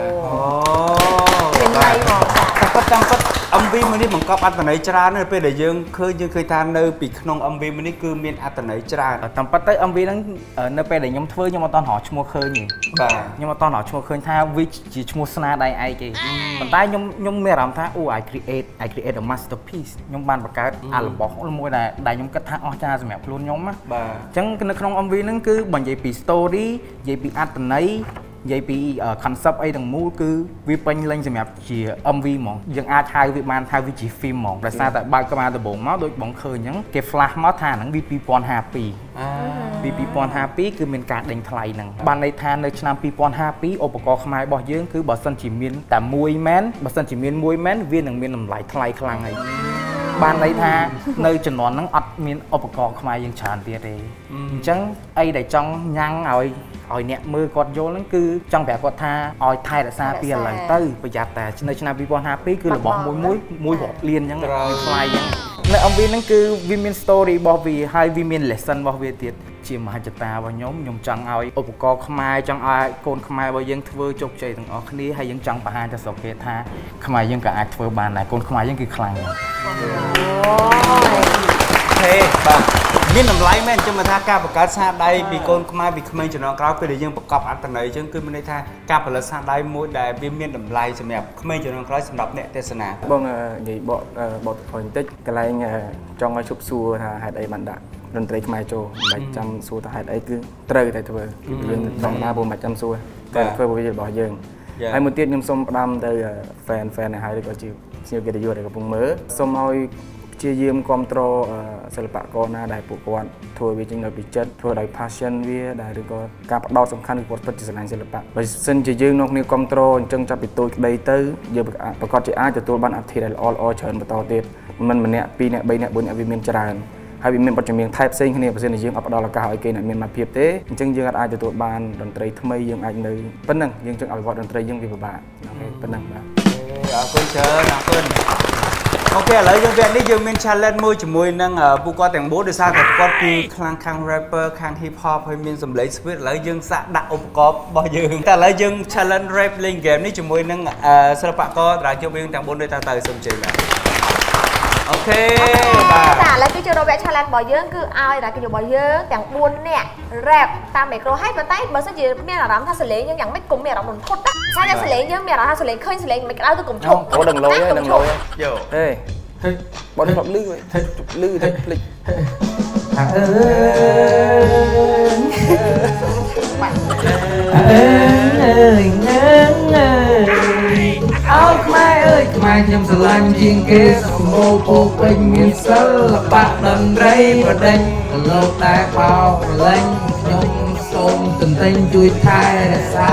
មានថ្លៃហ្មងតាមពិត MV មួយនេះបង្កប់អត្ថន័យច្រើននៅពេលដែលយើងឃើញថានៅពីក្នុង MV មួយនេះគឺមានអត្ថន័យច្រើនតាមពិតទៅ MV ហ្នឹងនៅពេលដែលខ្ញុំធ្វើខ្ញុំអត់តន់រកឈ្មោះឃើញទេបាទខ្ញុំអត់តន់រកឈ្មោះឃើញថាវាជាឈ្មោះស្នាដៃឯកទេប៉ុន្តែខ្ញុំមានអារម្មណ៍ថាអូ I create a masterpiece ខ្ញុំបានបង្កើតអាល់បមមួយដែលខ្ញុំគិតថាអស្ចារ្យសម្រាប់ខ្លួនខ្ញុំណាបាទអញ្ចឹងនៅក្នុង MV ហ្នឹងគឺបញ្និយាយពី story និយាយពីអត្ថន័យនិយាយពី concept អីទាំងមូលគឺវាពេញលេញសម្រាប់ជា MV ហ្មងយើងអាចហៅវាបានថាវាជា film ហ្មងដោយសារតែបើកកាមេរ៉ាដំបូងមកដូចបងឃើញអញ្ចឹងគេ flash មកថាហ្នឹងវា2052គឺមានការដេញថ្លៃហ្នឹងបានន័យថានៅឆ្នាំ2052ឧបករណ៍ខ្មែររបស់យើងគឺបើសិនជាមានតែមួយមែនបើសិនជាមានមួយមែនវានឹងមានតម្លៃថ្លៃខ្លាំងហើយបានន័យថានៅជំនាន់ហ្នឹងអត់មានឧបករណ៍ខ្មែរយើងច្រើនទៀតទេអញ្ចឹងអីដែលចង់ញ៉ាំងឲ្យអ្នកមើលគាត់យល់ហ្នឹងគឺចង់ប្រាប់គាត់ថាឲ្យថែរក្សាពីឥឡូវទៅប្រយ័ត្នតែនៅឆ្នាំ2052គឺរបស់មួយរាប់លានអញ្ចឹងថ្លៃអញ្ចឹងនៅ MV ហ្នឹងគឺវាមាន story របស់វាហើយវាមាន lesson របស់វាទៀតជាមហិច្ឆតារបស់ខ្ញុំចង់ឲ្យឧបករណ៍ខ្មែរចង់ឲ្យកូនខ្មែររបស់យើងធ្វើជោគជ័យទាំងអស់គ្នាហើយយើងចង់បង្ហាញទៅស្រុកគេថាខ្មែរយើងក៏អាចធ្វើបានដែរកូនខ្មែរយើងគឺខ្លាំងណាស់ហេបាទមានតម្លៃមែនចាំថាការបង្កើតស្នាដៃពីកូនខ្មែរពីក្មេងជំនាន់ក្រោយពេលដែលយើងប្រកបអត្ថន័យអញ្ចឹងគឺមានន័យថាការផលិតស្នាដៃមួយដែលវាមានតម្លៃសម្រាប់ក្មេងជំនាន់ក្រោយសម្រាប់អ្នកទេសនាបងនិយាយបកទៅបន្តិចកន្លែងចង់ឲ្យជប់សួរថាហេតុអីបានដាក់តន្ត្រីខ្មែរចូលមិនចាំសួរថាហេតុអីគឺត្រូវតែធ្វើយើងធម្មតាព្រោះមិនចាំសួរតែធ្វើវារបស់យើងហើយមួយទៀតខ្ញុំសូមផ្ដាំទៅ fan ហើយឬក៏ជាភ្ញៀវកិត្តិយសដែលកំពុងមើលសូមឲ្យជាយាមគ្រប់គ្រងសិល្បករណាដែលពួកគាត់ធ្វើវាចេញដោយពីចិត្តធ្វើដោយ passion វាដែលឬក៏ការបដោតសំខាន់គឺគាត់ពិតជាស្រឡាញ់សិល្បៈបើសិនជាយើងនាំគ្នាគ្រប់គ្រងអញ្ចឹងចាប់ពីតូចក្តីទៅយើងប្រកាសជាអាចទទួលបានអត្ថិដែលល្អច្រើនបន្តទៀតមិនម្នាក់2នាក់3នាក់4នាក់វាមានច្រើនហើយវាមានបទចម្រៀងថែបផ្សេងគ្នាបើសិនជាយើងអត់ផ្ដល់ឱកាសឲ្យគេអ្នកមានសមត្ថភាពទេអញ្ចឹងយើងអាចទទួលបានតន្ត្រីថ្មីយើងអាចនៅប៉ុណ្ណឹងយើងចង់អភិវឌ្ឍតន្ត្រីយើងវាពិបាកអូខេប៉ុណ្ណឹងបាទអរគុណច្រើនអរគុណអូខេឥឡូវយើងវគ្គនេះយើងមាន challenge មួយជាមួយនឹងពួកគាត់ទាំង4ដោយសារតែគាត់គឺខ្លាំងខាង rapper ខាង hip hop ហើយមានសម្លេង sweet ឥឡូវយើងសាកដាក់ឧបករណ៍របស់យើងតែឥឡូវយើង challenge rap លេង game នេះជាមួយនឹងសិល្បករដែលជួបយើងទាំង4ដូចទៅសូមជើញបាទអូខេបាទតែឥឡូវគឺចូលដល់វគ្គ challenge របស់យើងគឺឲ្យតែគេរបស់យើងទាំង4នាក់ rap តាម micro ហើយប៉ុន្តែបើសិនជាមានអារម្មណ៍ថាសលេងយើងយ៉ាងម៉េចកុំមានអារម្មណ៍រន្ធត់ណាតែសលេងយើងមានអារម្មណ៍ថាសលេងឃើញសលេងមិនក្តៅទៅកុំឈប់អូដឹងលយហើយដឹងលយយោហេបងនេះលឺលឺតែភ្លេចអើយអើខ្មែរអើយខ្មែរខ្ញុំស្រឡាញ់ជាងគេសម្បូរពោពេញមានសិល្បៈតន្ត្រីប្រដេញលោកតែបោកលេងខ្ញុំសូមទន្ទិញជួយថែរក្សា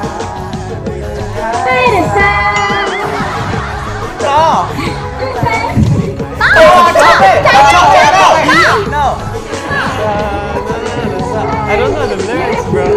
ថែរក្សា No. I don't know the lyrics, bro.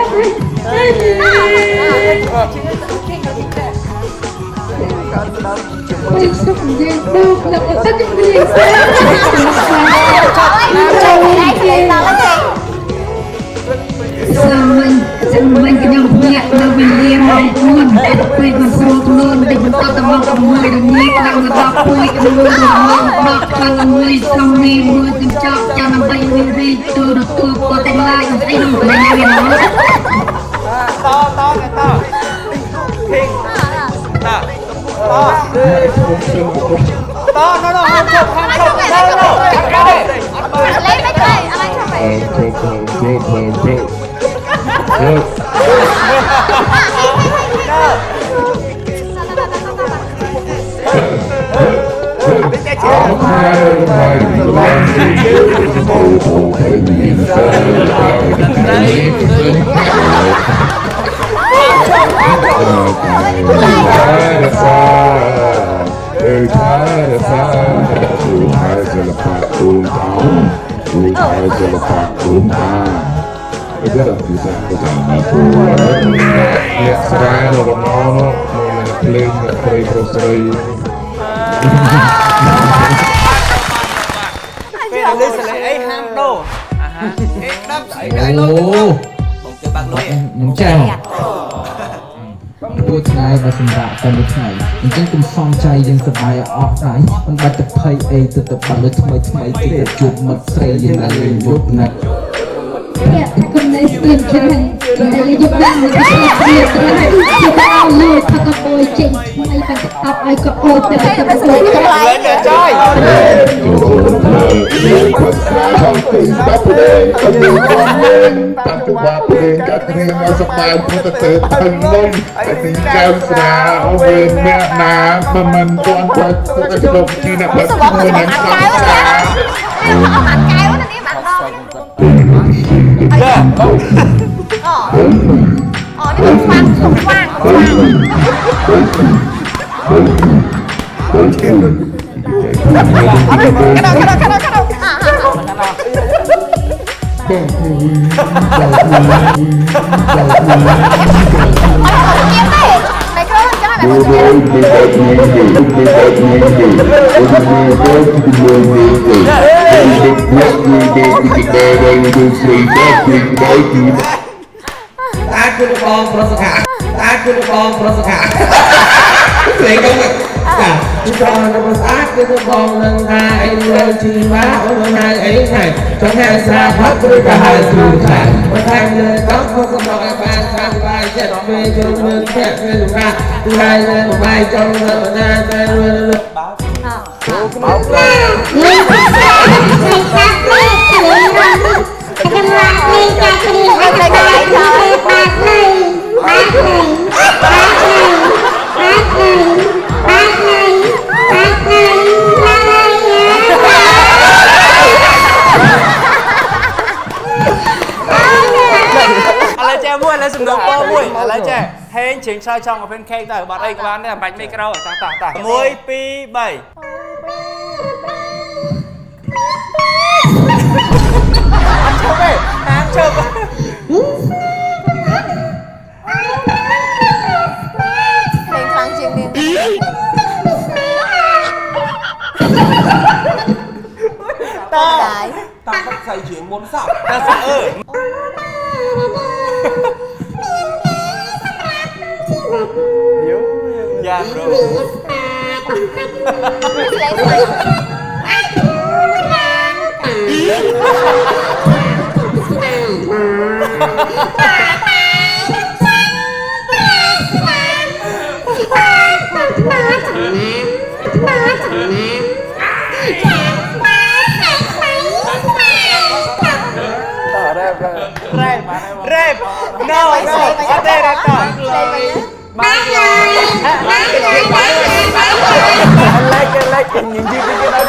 Mình cái nhau nhẹ là vì liêm lòng buồn quên còn sâu luôn định mình tao tao mong người đồng nhẹ đang người ta quên cái mưa đọc cho người xong đi mưa tìm chọc cho nó bay đi từ được từ qua tay lai thấy đồng của này nghe nói to cái to King to no không chụp lấy mấy cây anh cho mày Tôi ngày và sinh ra tại một ngày mình chẳng cùng phong chay nhưng sập bài ở trái mình bắt tập hay ấy từ tập bằng lối thay thì tập chụp mặt say nhưng là lên chụp này con này tiền chân để giúp đỡ người ta tiền rồi chỉ bao lừa thật là bồi chỉnh này phải tập ai có ôi để tập bồi lên để chơi ini sungguang Aku được bom prosaka aku được bom prosaka lấy công cả cho nó aku được bom lần hai lần chỉ má lần hai ấy này trong hai xa thoát với cả hai sự thản một thành lời có không có nói bàn sang vai chết về trong lưng kẹt về lưng ra thứ hai lên một bài trong lưng ra tay luôn bảo ចេញឆ្លើយចង់ open cake ទៅបាត់អីក៏បានដែរបាច់មីក្រូតា1 2 3 អត់ជប់ទេហាមជប់เพลงខ្លាំងជាងនាងតើតាបាត់ស្អីជាងមុនសោះតែសអឺយ៉ាប្រូRap no ada rap like nhìn gì cái đó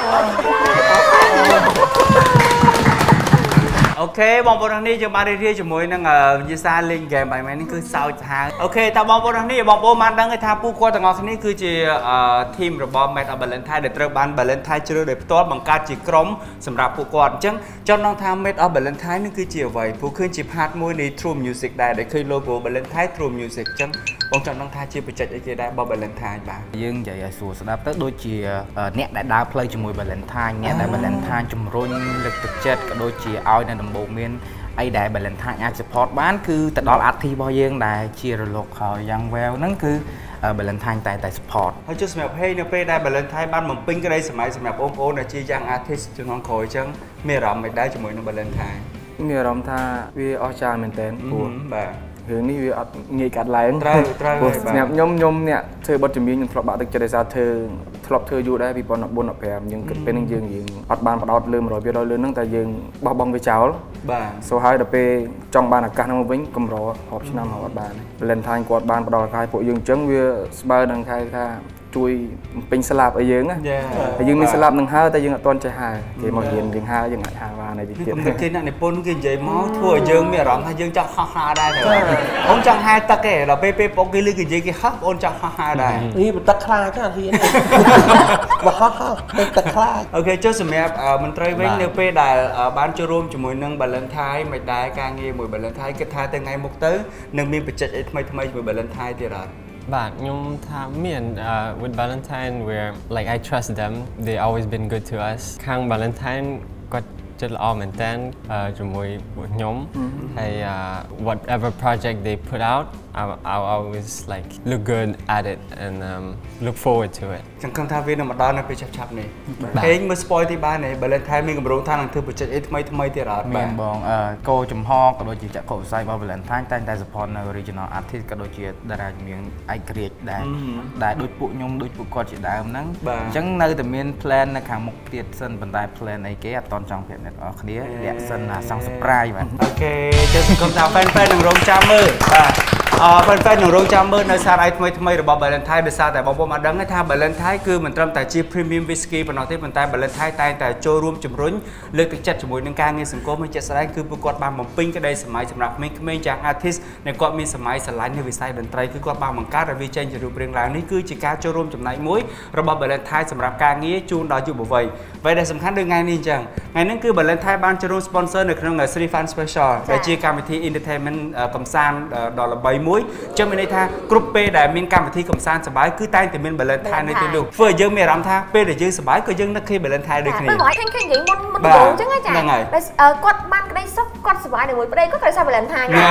ok បងប្អូននេះយើងបានរៀបរៀងជាមួយនឹងវិសាលេងហ្គេមបាយមែននេះគឺសោចសាហាវអូខេតើបងប្អូននេះបងប្អូនបានដឹងថាពួកគាត់ទាំងអស់គ្នាគឺជាធីមរបស់ Made of Valentine ដែលត្រូវបាន Valentine ជ្រើសដោយផ្ទាល់បង្កើតជាក្រុមសម្រាប់ពួកគាត់អញ្ចឹងចង់ដឹងថា Made of Valentine នេះគឺជាអ្វីពួកឃើញជា part មួយនៃ True Music ដែរដែលឃើញ logo Valentine True Music អញ្ចឹងបងចង់ដឹងថាជាបច្ចេកអីគេដែររបស់ Valentine បាទយើងនិយាយឲ្យស្រួលស្ដាប់ទៅដូចជាអ្នកដែលដើរផ្លូវជាមួយ Valentine អ្នកដែល Valentine ជំរុញលើកទឹកចិត្តក៏ដូចជាឲ្យនៅដំបូងមានអីដែល Valentine អាច support បានគឺទៅដល់ artist របស់យើងដែលជារលកខោយ៉ាងវែវហ្នឹងគឺ Valentine តែ support ហើយចុះសម្រាប់ហេនៅពេលដែល Valentine បានបំពេញក្តីសម័យសម្រាប់បងប្អូនដែលជា young artist ជំនាន់ក្រោយអញ្ចឹងមានអារម្មណ៍មិនដែរជាមួយនឹង Valentine មានអារម្មណ៍ថាវាអស្ចារ្យមែនទែនព្រោះបាទរឿងនេះវាអត់ងាយកាត់ឡើងត្រូវសម្រាប់ខ្ញុំអ្នកធ្វើបទចម្រៀងខ្ញុំធ្លាប់បាក់ទឹកចិត្តដោយសារធ្លាប់ធ្វើយូរដែរ2014 15យើងគិតពេលហ្នឹងយើងអត់បានបដោតលើ 100% លើហ្នឹងតែយើងបោះបង់វាចោលបាទសូហើយដល់ពេលចង់បានឱកាសហ្នឹងមកវិញកម្ររាប់ឆ្នាំមកអត់បាន Valentine គាត់បានផ្ដល់ឱកាសឲ្យពួកយើងអញ្ចឹងវាស្បើនឹងខែថាជួយពេញស្លាប់ឲ្យយើងណាហើយយើងមានស្លាប់នឹងហើតែយើងអត់ទាន់ចេះហើគេមករៀនយើងហើយើងអាចហើបានហើយទៀតគេអ្នកនិពន្ធគេនិយាយមកធ្វើឲ្យយើងមានអារម្មណ៍ថាយើងចង់ហោះហើដែរអូនចង់ហើទឹកទេដល់ពេលបងគេលើគេនិយាយគេហោះអូនចង់ហោះហើដែរនេះបន្ទឹកខ្លាចអាហ៊ានមកហោះទឹកខ្លាចអូខេចុះសម្រាប់មន្ត្រីវិញនៅពេលដែលបានចូលរួមជាមួយនឹង Valentine មិនដែរការងារមួយ Valentine គិតថាទៅថ្ងៃមុខទៅនឹងមានបច្ចេកអីថ្មីជាមួយ Valentine ទៀតអត់បាទខ្ញុំថាមាន with Valentine where like I trust them they always been good to us ខាង Valentine គាត់ចិត្តល្អមែនតើជាមួយខ្ញុំហើយ whatever project they put out I'll always like look good at it and look forward to it ចង់ថាវានឹងមកដល់នៅពេលឆាប់ៗនេះហេងមើល spoil ទីបានទេ Valentine មានកម្រងថានឹងធ្វើ project អីថ្មីទៀតអត់មានបងគោចំហក៏ដូចជាចក្ខុវិស័យរបស់ Valentine តែ support នៅ original artist ក៏ដូចជាតារាចម្រៀងឯករាជ្យដែលដូចពួកខ្ញុំដូចពួកគាត់ជាដើមហ្នឹងអញ្ចឹងនៅតែមាន plan នៅខាងមុខទៀតសិនប៉ុន្តែ plan អីគេអត់តន់ចង់ប្រាប់អ្នកនរគ្នាលាក់សិនសង់ surprise បាទអូខេចឹងសង្គមថា fan នឹងរងចាំមើលបាទfan នឹងរងចាំមើលនៅសារអីថ្មីរបស់ Valentine ដោយសារតែបងប្អូនបានដឹងថា Valentine គឺមិនត្រឹមតែជា premium whisky ប៉ុណ្ណោះទេប៉ុន្តែ Valentine តែងតែចូលរួមជំរុញលើកទឹកចិត្តជាមួយនឹងការងារសង្គមហើយជាក់ស្ដែងគឺពួកគាត់បានបំពេញក្តីសម័យសម្រាប់ក្មេងៗយ៉ាង artist ដែលគាត់មានសម័យស្រឡាញ់នៅវិស័យតន្ត្រីគឺគាត់បានបង្កើតឲ្យវាចេញជារូបរាងឡើងនេះគឺជាការចូលរួមចំណែកមួយរបស់ Valentine សម្រាប់ការងារជូនដល់យុវវ័យហើយដែលសំខាន់ដូចថ្ងៃនេះអញ្ចឹងថ្ងៃនេះគឺ Valentine បានចូលរួម sponsor នៅក្នុង Sri Fan Special ដែលជាកម្មវិធី entertainment កំសាន្តដ៏ល្បីមួយចឹងមានន័យថាគ្រប់ពេលដែលមានកម្មវិធីកំសាន្តសប្បាយគឺតែងតែមាន Valentine នៅទីនោះធ្វើឲ្យយើងមានអារម្មណ៍ថាពេលដែលយើងសប្បាយក៏យើងនឹកឃើញ Valentine ដូចគ្នាតែគាត់ឃើញនិយាយមុនដំបូងចឹងចាគាត់បានក្តីសុខគាត់សប្បាយជាមួយប្តីគាត់ត្រូវសារ Valentine ហើយ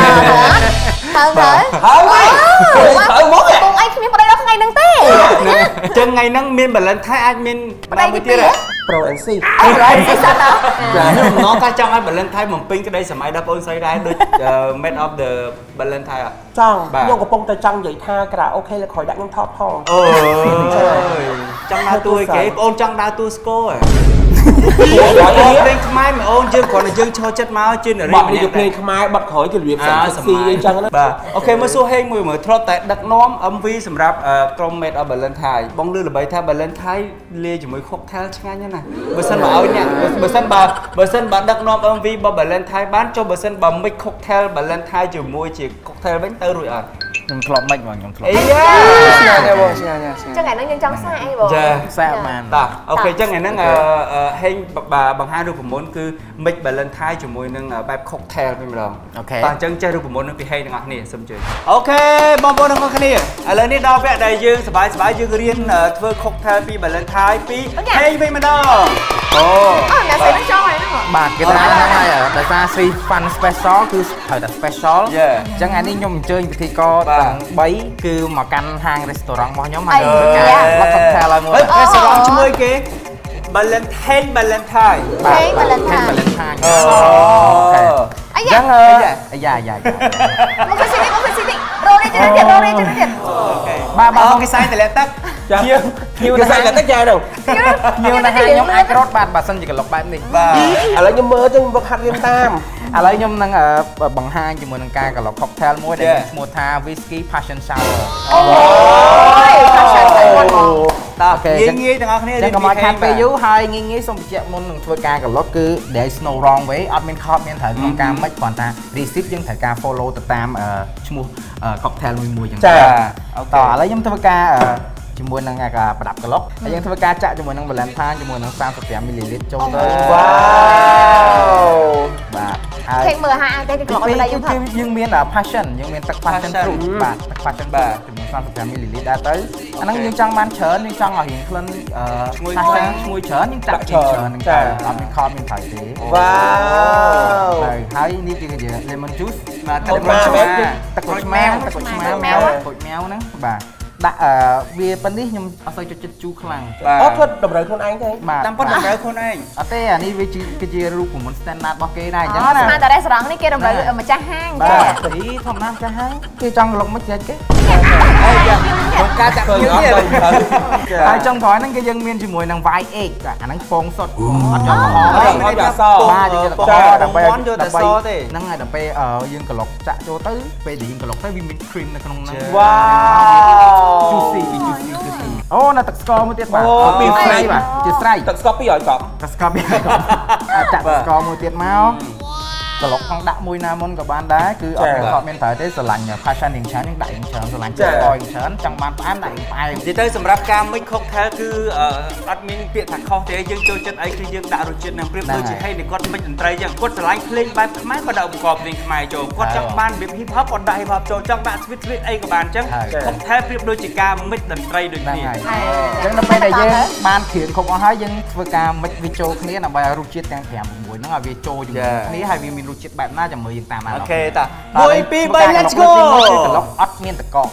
មកបងអីគ្មានប្តីដល់ថ្ងៃហ្នឹងទេចឹងថ្ងៃហ្នឹងមាន Valentine អាចមានប្តីមួយទៀតហ៎ Pro and C ចាខ្ញុំថាចង់ឲ្យ Valentine បំពេញក្តីសម័យដល់បងស្រីដែរដូច Made of the Valentine ចង់ខ្ញុំកំពុងតែចង់និយាយថាក្រៅអូខេលើក្រោយដាក់ខ្ញុំថតផងអូយចង់ដើរតួឯគេបងចង់ដើរតួស្គរហ៎ភ្លេងខ្មែរមិនអូនយើងគ្រាន់តែយើងឈរចិត្តមកជានារីម្នាក់ភ្លេងខ្មែរបាត់ក្រោយគឺរបៀបសិនស៊ីអញ្ចឹងណាបាទអូខេមើលសួរហេងមួយមើលធ្លាប់តែដឹកនាំ MV សម្រាប់ក្រុម Made of Valentine បងលឺល្បីថា Valentine លាយជាមួយ cocktail ឆ្ងាញ់ណាស់បើសិនបើឲ្យអ្នកបើសិនបើដឹកនាំ MV របស់ Valentine បានចុះបើសិនបើ mix cocktail Valentine ជាមួយជា cocktail វិញទៅរួចអត់ខ្ញុំធ្លាប់មិនបងខ្ញុំធ្លាប់អីយ៉ាឆ្ងាញ់ដែរបងឆ្ងាញ់ចឹងថ្ងៃហ្នឹងយើងចង់សាកអីបងចាសាកបានតាអូខេចឹងថ្ងៃហ្នឹងហេងបង្ហាញរូបមន្តគឺ mix Valentine ជាមួយនឹងបែប cocktail វិញម្ដងអូខេតោះអញ្ចឹងចេះរូបមន្តនឹងពីហេងទាំងអស់គ្នាសូមជឿអូខេបងប្អូនទាំងអស់គ្នាឥឡូវនេះដល់វគ្គដែលយើងសប្បាយយើងរៀនធ្វើ cocktail ពី Valentine ពីហេងវិញម្ដងអូអ្នកស្រីចង់ហើយហ្នឹងបាទគេថាហ្នឹងហើយដោយសារ Sri Fun Special គឺត្រូវតែ special អញ្ចឹងថ្ងៃនេះខ្ញុំអញ្ជើញពិធីករទាំង3គឺមកកាន់ហាង restaurant របស់ខ្ញុំហើយធ្វើការ cocktail ឲ្យមួយ restaurant ឈ្មោះគេ Valentine បាទ Valentine អូអញ្ចឹងអាយ៉ាមកសិនេះរោនេះទៀតអូខេបាទគេសាយតម្លាក់ទឹកញៀវសាយតម្លាក់ទឹកចាទៅញៀវណាស់ខ្ញុំអាចរត់បាទបើសិនជាក្លុកបែបនេះបាទឥឡូវខ្ញុំមើលទៅមកហាត់រៀនតាមឥឡូវខ្ញុំនឹងបង្ហាញជាមួយនឹងការក្លុក cocktail មួយដែលឈ្មោះថា Whisky Passion Sour អូយ Passion Sour តើងាយទាំងអស់គ្នាចឹងកុំឲ្យខាត់ពេលយូរហើយងាយសូមបញ្ជាក់មុននឹងធ្វើការក្លុកគឺ there is no wrong way អត់មានខុសមានត្រូវក្នុងការមិនគ្រាន់តែ receipt យើងត្រូវការ follow ទៅតាមឈ្មោះ cocktail មួយចឹងចាតោះឥឡូវខ្ញុំធ្វើការជាមួយនឹងការប្រដាប់ក្លុកហើយយើងធ្វើការចាក់ជាមួយនឹង Valentine ជាមួយនឹង 35 ml ចូលទៅវ៉ាវបាទហើយគេមើលហាតែក្លុកអត់ដែរយើងមាន passion យើងមានទឹក passion fruit បាទទឹក passion បាទចំនួន35 ml ដែរទៅអាហ្នឹងយើងចង់បានច្រើនយើងចង់ឲ្យរៀងក្លិនឈ្ងុយច្រើនយើងដាក់ច្រើនហ្នឹងតែអត់មានខំមានត្រូវទេវ៉ាវហើយនេះគឺ lemon juice បាទទឹកក្រូចឆ្មាវហ្នឹងបាទដាក់វាប៉ុណ្នេះខ្ញុំអត់សូវចូលចិត្តជូរខ្លាំងអត់ធ្វើតម្រូវខ្លួនឯងទេតាមប៉ុណ្ណឹងតម្រូវខ្លួនឯងអត់ទេអានេះវាគឺជារូបមន្ត standard របស់គេដែរអញ្ចឹងណាស្មានតែ restaurant នេះគេតម្រូវម្ចាស់ហាងចាបាទធម្មតាម្ចាស់ហាងគេចង់ក្លុកមិនចាច់គេក្នុងការចាក់ជឿនេះហើយចុងក្រោយហ្នឹងគេយើងមានជាមួយនឹង white egg អាហ្នឹងពងសុទ្ធអត់យកកំហុសទេអត់យកសបាទយកតែដើម្បីយកតែសទេហ្នឹងហើយដល់ពេលយើងក្លុកចាក់ចូលទៅពេលដែលយើងក្លុកទៅវាមាន cream នៅក្នុងហ្នឹងវ៉ាវ juicy អូនៅទឹកស្ករមួយទៀតបាទពីស្រីបាទជាស្រីទឹកស្ករ200កប់ទឹកស្ករ200កប់ចាក់ទឹកស្ករមួយទៀតមកក្លុកផងដាក់មួយណាមុនក៏បានដែរគឺអត់មានត្រូវទេស្រឡាញ់ passion យ៉ាងច្រើនយើងដាក់យ៉ាងច្រើនស្រឡាញ់ទឹកស្ករយ៉ាងច្រើនចង់បានផ្អែមដាក់យ៉ាងផ្អែមនិយាយទៅសម្រាប់ការ mix cocktail គឺអត់មានពាក្យថាខុសទេយើងចូលចិត្តអីគឺយើងដាក់រសជាតិនឹងប្រៀបដូចជាហេតុគាត់ mix តន្ត្រីចឹងគាត់ស្រឡាញ់ភ្លេងបែបខ្មែរគាត់ដាក់ឧបករណ៍ភ្លេងខ្មែរចូលគាត់ចង់បានរបៀប hip hop គាត់ដាក់ hip hop ចូលចង់ដាក់ sweet អីក៏បានចឹង cocktail ប្រៀបដូចជាការ mix តន្ត្រីដូចគ្នាអញ្ចឹងដល់ពេលដែលយើងបានគ្រឿងគ្រប់អស់ហើយយើងធ្វើការ mix វាចូលគ្នាដើម្បីឲ្យរសជាតិទាំង5 6ហ្នឹងឲ្យវាចូលជាមួយគ្នាហើយវាមានរសជាតិបែបណាចាំមើលយើងតាមណាអូខេតា1 2 3 let's go ក្លុកអត់មានតកក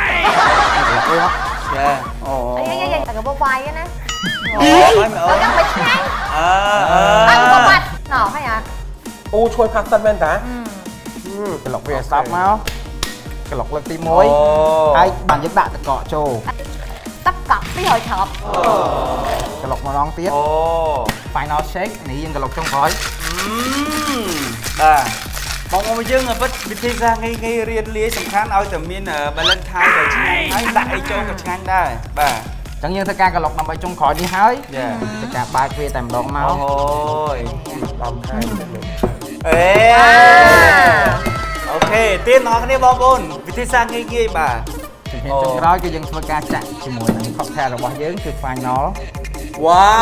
ចាអូតែក៏បបាយណាអូមិនអូចាំមិនឆ្ងាញ់អឺបបាត់ណោះហើយអូឈ្ងុយផាសិនមែនតាក្លុកវាស្ដាប់មកក្លុកលើកទី1ហើយបានយើងដាក់តកកចូលទឹកកក់200 crop ក្លុកម្ដងទៀតអូ final shake នេះយើងក្លុកចុងក្រោយបាទបងប្អូនយើងវិធីសាស្ត្រងាយរៀនលាយសំខាន់ឲ្យតែមាន Valentine ដែលឆ្ងាញ់ហើយដាក់អីចូលក៏ឆ្ងាញ់ដែរបាទអញ្ចឹងយើងធ្វើការក្លុកដើម្បីចុងក្រោយនេះហើយធ្វើការបើកវាតែម្ដងមកអូយដំថែមអេអូខេទៀនបងប្អូនគ្នាបងប្អូនវិធីសាស្ត្រងាយបាទជំហានចុងក្រោយគឺយើងធ្វើការចាក់ជាមួយនឹង cocktail របស់យើងគឺ final វ៉ាវ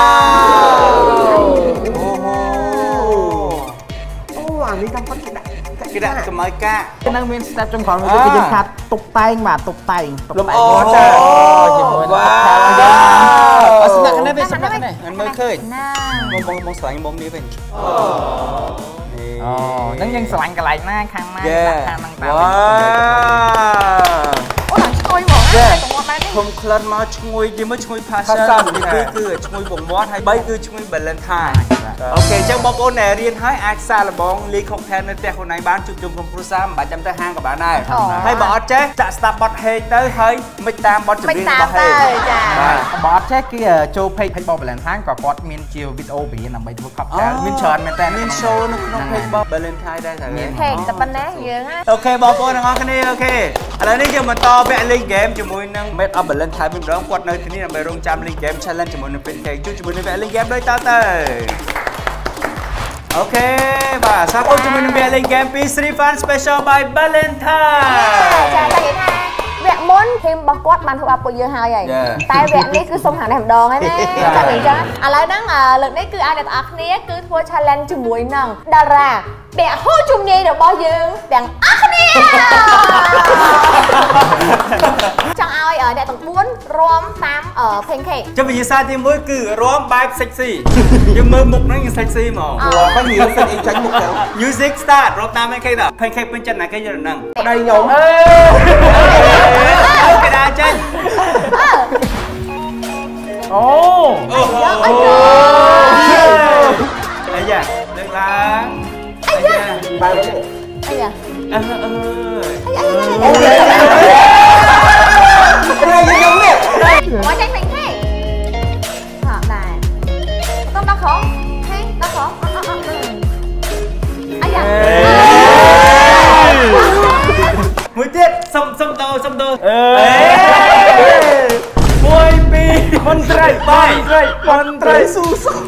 អានេះតាមពិតគេដាក់កម្អៅកាកនឹងមាន step ចុងក្រោយមួយទៀតគឺយើងថាតុបតែងបាទតុបតែងលំអចាជាមួយនឹង cocktail យើងអត់ស្នាក់នេះវិញស្នាក់នេះមិនមើលឃើញបងស្លាញ់មុំនេះវិញហ្នឹងយើងស្រឡាញ់កន្លែងណាខាងណាខាងហ្នឹងតាមវ៉ាអូឡើងឈ្ងុយហ្មងតែទៅមាត់ដែរនេះខ្ញុំក្លិនមកឈ្ងុយជាមួយឈ្ងុយ passion នេះគឺឈ្ងុយបងមាត់ហើយ3គឺឈ្ងុយ Valentine អូខេអញ្ចឹងបងប្អូនដែលរៀនហើយអាចសាកល្បងលាយ cocktail នៅផ្ទះខ្លួនឯងបានជួបជុំក្រុមគ្រួសារមិនបាច់ចាំទៅហាងក៏បានដែរហើយបើអត់ចេះចាក់ស្ដាប់បទហេងទៅហើយមិនតាមបទចម្រៀងរបស់ហេងចាបើអត់ចេះគេចូល page របស់ Valentine ក៏គាត់មានជាវីដេអូបរៀនដើម្បីធ្វើ cocktail មានច្រើនមែនតើមាន show នៅក្នុង page របស់ Valentine ដែរតែមាន page តែប៉ុណ្ណេះយើងអូខេបងប្អូនទាំងអស់គ្នាអូខេឥឡូវនេះយើងបន្តវគ្គលេង game ជាមួយនឹង Made of Valentine វិញម្ដងគាត់នៅទីនេះដើម្បីរងចាំលេង game challenge ជាមួយនឹង Pin Cake ជួយជាមួយនឹងវគ្គលេង game ដូចតទៅអូអូខេបាទសាប់ជាមួយនឹងវគ្គលេងហ្គេមពី Street Fun Special by Valentine ចាតែនិយាយថាវគ្គមុនធីមរបស់គាត់បានធ្វើឲ្យពួកយើងហើយតែវគ្គនេះគឺសុំហាក់នេះម្ដងហើយណាតែអញ្ចឹងឥឡូវហ្នឹងលើកនេះគឺឲ្យអ្នកទាំងអស់គ្នាគឺធ្វើ challenge ជាមួយនឹងតារាពាក់ហូបជំនាញរបស់យើងទាំងអស់គ្នាចង់ឲ្យអ្នកទាំង4រាំតាមเพลง Cake ចុះវិញ្ញាសាទី1គឺរាំបែប sexy យើងមើលមុខហ្នឹងយើង sexy ហ្មងបើនិយាយ sexy ចាញ់មុខទៅ Music start រាំតាម Cake តើ Cake ពេញចិត្តណាគេយល់ហ្នឹងដៃខ្ញុំគេដាក់ចាញ់អូអាយ៉ាលើកឡើងអាយ៉ាបែបអាយ៉ាមកចាញ់ពេញ Cake ហ่าដែរต้องដល់ខំហេដល់ខំអាយ៉ាមួយទៀតសុំដូមួយពីរមន្ត្រីស៊ូ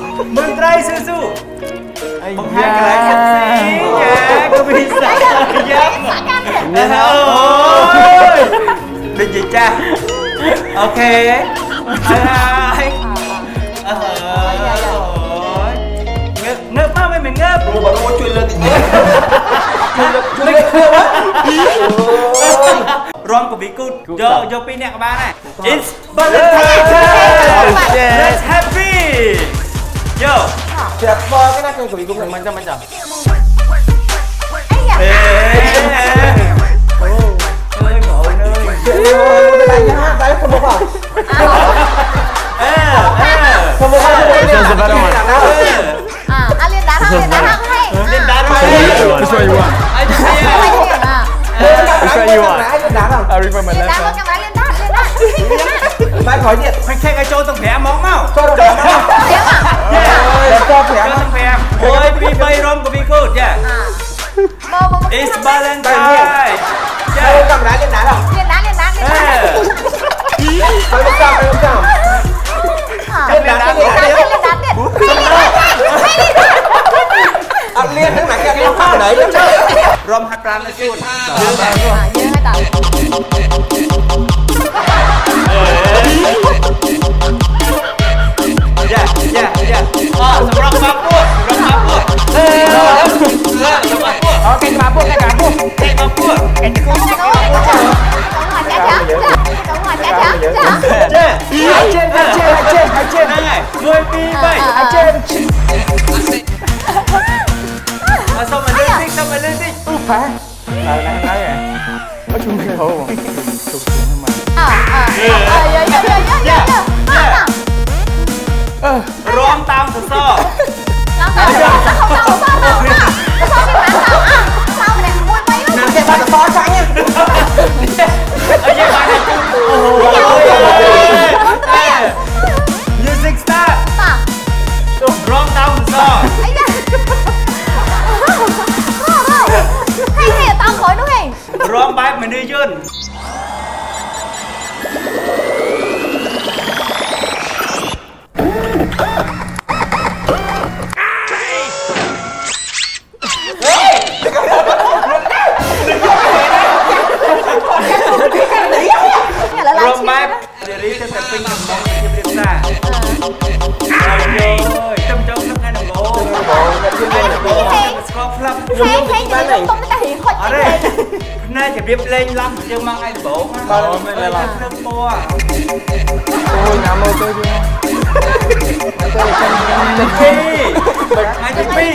បង្ហាញកន្លែង sexy យ៉ាក៏មានសាច់យ៉ាអូយដូចជាចាស់អូខេហើយងើបមកមិនងើបបងជួយលើកតិចទៀតជួយលើករំកវីគូតយកពីរអ្នកក៏បានដែរ It's Valentine Let's happy Yo ចាប់បកណាកវីគូតមិនចាំអីយ៉ាអេអូអើយបងអើយតែខំមកអខំមកAlien đá không? Alien đá không? Which one you want? Which one you want? I refer my left hand. Bài khỏi điện. Khoanh khe cái cho tầng phèm móng mau. Cho tầng phèm. Cho tầng phèm. Ôi bị bay rom của bị cút nha. It's Valentine. Chơi cầm đá lên đá đâu? Lên đá. Bay một trăm. Lên đá. Ăn liên thế này cái nó đấy lắm chứ. Rom hạt ram nó cút. Dương hai tao. Yeah. Semua kapur. Oke, kapur. Người pi vậy. Sao mà lên tích. Phá. Đang nói à. Có chung cái hồ. Rom tam sơ. Music start. Rom tam sơ. Hay tao khỏi đúng không? Rom bài mình đi chưa? Rom bài để cho tập pin trong bóng như thế ta. Rồi, tâm trong lúc này đồng bộ. Nay chỉ biết lên lắm nhưng mang anh bố mà lên là nước mua. Ôi nằm mơ tôi chưa. Anh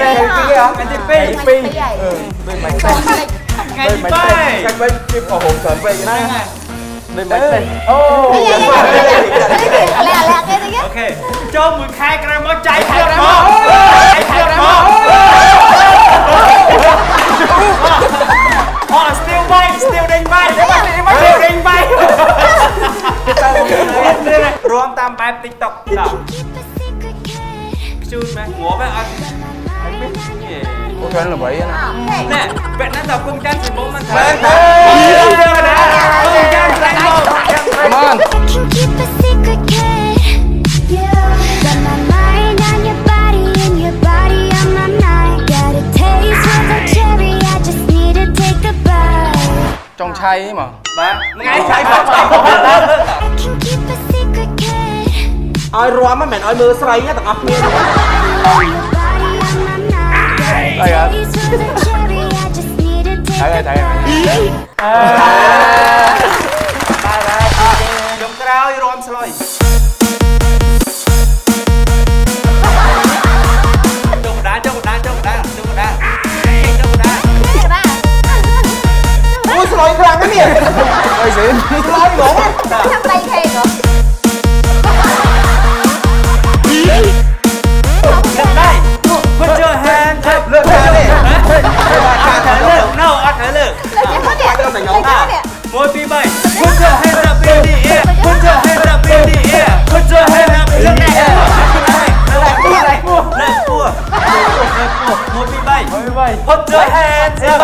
bên phim của hồn sợn về cái này. Bên bánh này. Ok. Cho 1 ខែក្រោយមកចៃទៀតមក still bay ដេញបាយរួមតាមបែប TikTok ដល់ជូនមែនងប់អត់អូខេល្បីណាណែបែបហ្នឹងដល់ពងចាន់សម្បូរមិនថាពងចាន់ស្រីមក Come on Got my mind on your body and your body on my mind បាទថ្ងៃឆ្លៃបងឆ្លៃបងឲ្យរំមិនឲ្យមើលស្រីទាំងអស់គ្នាអីអត់តែខ្ញុំក្រោយរំស្លុយចុកដាអូស្លុយខ្លាំងណាស់នេះអីសិស្លុយហ្មងចាំដៃខេកហ៎ Put your hand up លើកខាងនេះលើក No អត់ត្រូវលើក1 2 3 Put your hand up in the air Put your hand up in the air Put your hand up in the air លើកពោះ1 2 3 Put your hands up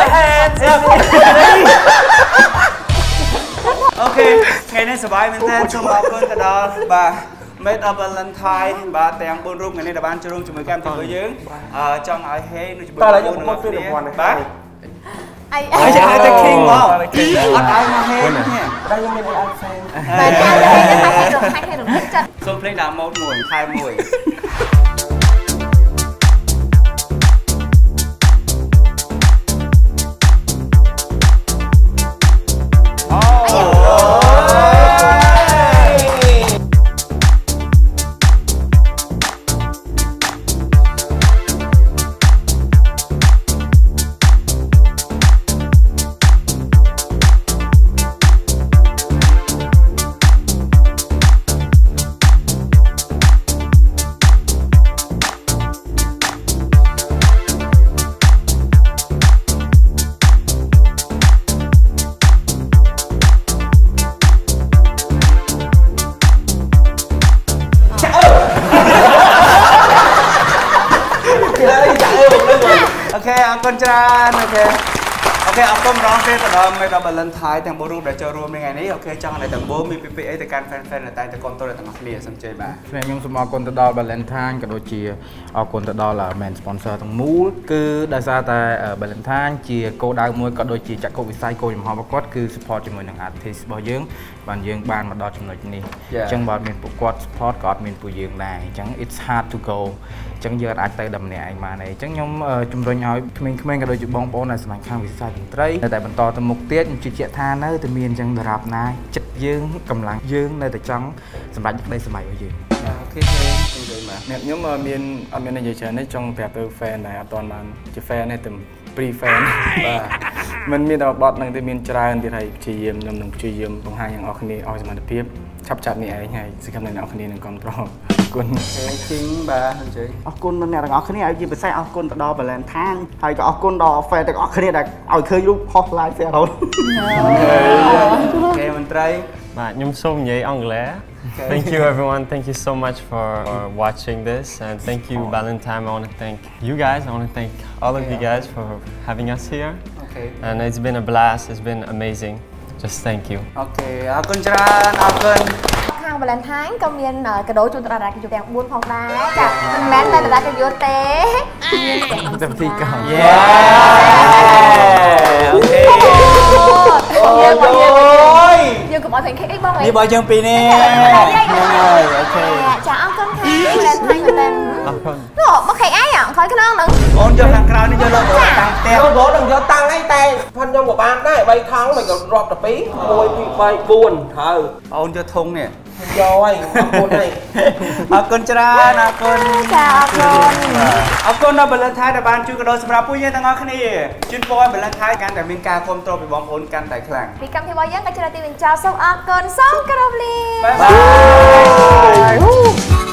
អូខេថ្ងៃនេះសប្បាយមែនតើសូមអរគុណទៅដល់បាទមេដល់ Valentine បាទទាំង4រូបថ្ងៃនេះដែលបានចូលរួមជាមួយកម្មវិធីរបស់យើងចង់ឲ្យហេនៅជាមួយបងប្អូនទាំងអស់គ្នាបាទអីតែ King មកអត់ឲ្យមកហេនេះតែខ្ញុំមានអីឲ្យផ្សេងតែហេរំខាច់ចិត្តសូមភ្លេងដាក់ម៉ូតមួយខែមួយអូខេអរគុណច្រើនអូខេអរគុណម្ដងទៀតទៅដល់មេដល់ Valentine ទាំង4រូបដែលចូលរួមនៅថ្ងៃនេះអូខេចង់ឲ្យទាំង4មានពីអីទៅកាន់ fan តែទៅគ្រប់តរទាំងអស់គ្នាសូមជ័យបាទខ្ញុំសូមអរគុណទៅដល់ Valentine ក៏ដូចជាអរគុណទៅដល់ main sponsor ទាំងមូលគឺដោយសារតែ Valentine ជាគោលដៅមួយក៏ដូចជាចក្ខុវិស័យគោលចំហរបស់គាត់គឺ support ជាមួយនឹង artist របស់យើងបានយើងបានមកដល់ចំណុចនេះអញ្ចឹងបើមានពួកគាត់ support ក៏អត់មានពួកយើងដែរអញ្ចឹង it's hard to go អញ្ចឹងយើងអាចទៅដល់ម្នាក់ឯងបានទេអញ្ចឹងខ្ញុំជំរុញឲ្យក្មេងៗក៏ដូចជាបងប្អូនដែលស្រឡាញ់ខាងវិស័យតន្ត្រីនៅតែបន្តទៅមុខទៀតខ្ញុំជឿជាក់ថានៅតែមានអញ្ចឹងដរាបណាចិត្តយើងកម្លាំងយើងនៅតែចង់សម្រេចក្តីសម័យរបស់យើងអូខេខ្ញុំអត់មាននិយាយច្រើនទេចង់ប្រាប់ទៅ fan ដែរអត់ទាន់បានជា fan ទេតែ pre fan បាទមិនមានតែបទនឹងទេមានច្រើនទៀតហើយព្យាយាមខ្ញុំនឹងព្យាយាមបង្ហាញយ៉ាងអស់គ្នាឲ្យសមត្ថភាពឆាប់នេះឯងហើយសង្ឃឹមថាអ្នកនរគ្នានឹងគ្រប់គ្រងអរគុណ King បាទអញ្ចឹងអរគុណអ្នកទាំងអស់គ្នាឲ្យជាពិសេសអរគុណទៅដល់ Valentine ហើយក៏អរគុណដល់ fan ទាំងអស់គ្នាដែលឲ្យឃើញរូបផុស live ផ្សេងរហូតគេមន្ត្រីបាទខ្ញុំសូមនិយាយអង់គ្លេស Thank you everyone. Thank you so much for watching this and thank you Valentine. I want to thank you guys. I want to thank all of you guys for having us here. Okay. And it's been a blast. It's been amazing. Just thank you. Okay. អរគុណច្រើនអរគុណខាង Valentine ក៏មានកាដូជូនតារាកិច្ចទាំង4ផងដែរចាមិនមែនតែតារាកិច្ចទេតែទីកោអូខេយើងកុំឲ្យពេញខេកអីបងនេះបើយើងពីរនេះហ្នឹងហើយអូខេចាអរគុណខាង Valentine មែនអរគុណមកខេកអីអង្ខយក្នុងហ្នឹងអូនយកខាងក្រៅនេះយកលើតាំងផ្ទះបងនឹងយកតាំងអីតែផាន់ខ្ញុំក៏បានដែរ3ថងមិនក៏រាប់តែ2 1 2 3 4ត្រូវអូនយកធុងនេះយកហើយអរគុណហើយអរគុណច្រើនអរគុណចាអរគុណដល់ Valentine ដែលបានជួយកាដូសម្រាប់ពួកយើងទាំងអស់គ្នាជូនពរ Valentine កាន់តែមានការគាំទ្រពីបងប្អូនកាន់តែខ្លាំងពីកម្មវិធីរបស់យើងក៏ជាទីបញ្ចប់សូមអរគុណសូមគោរពលាបាយបាយ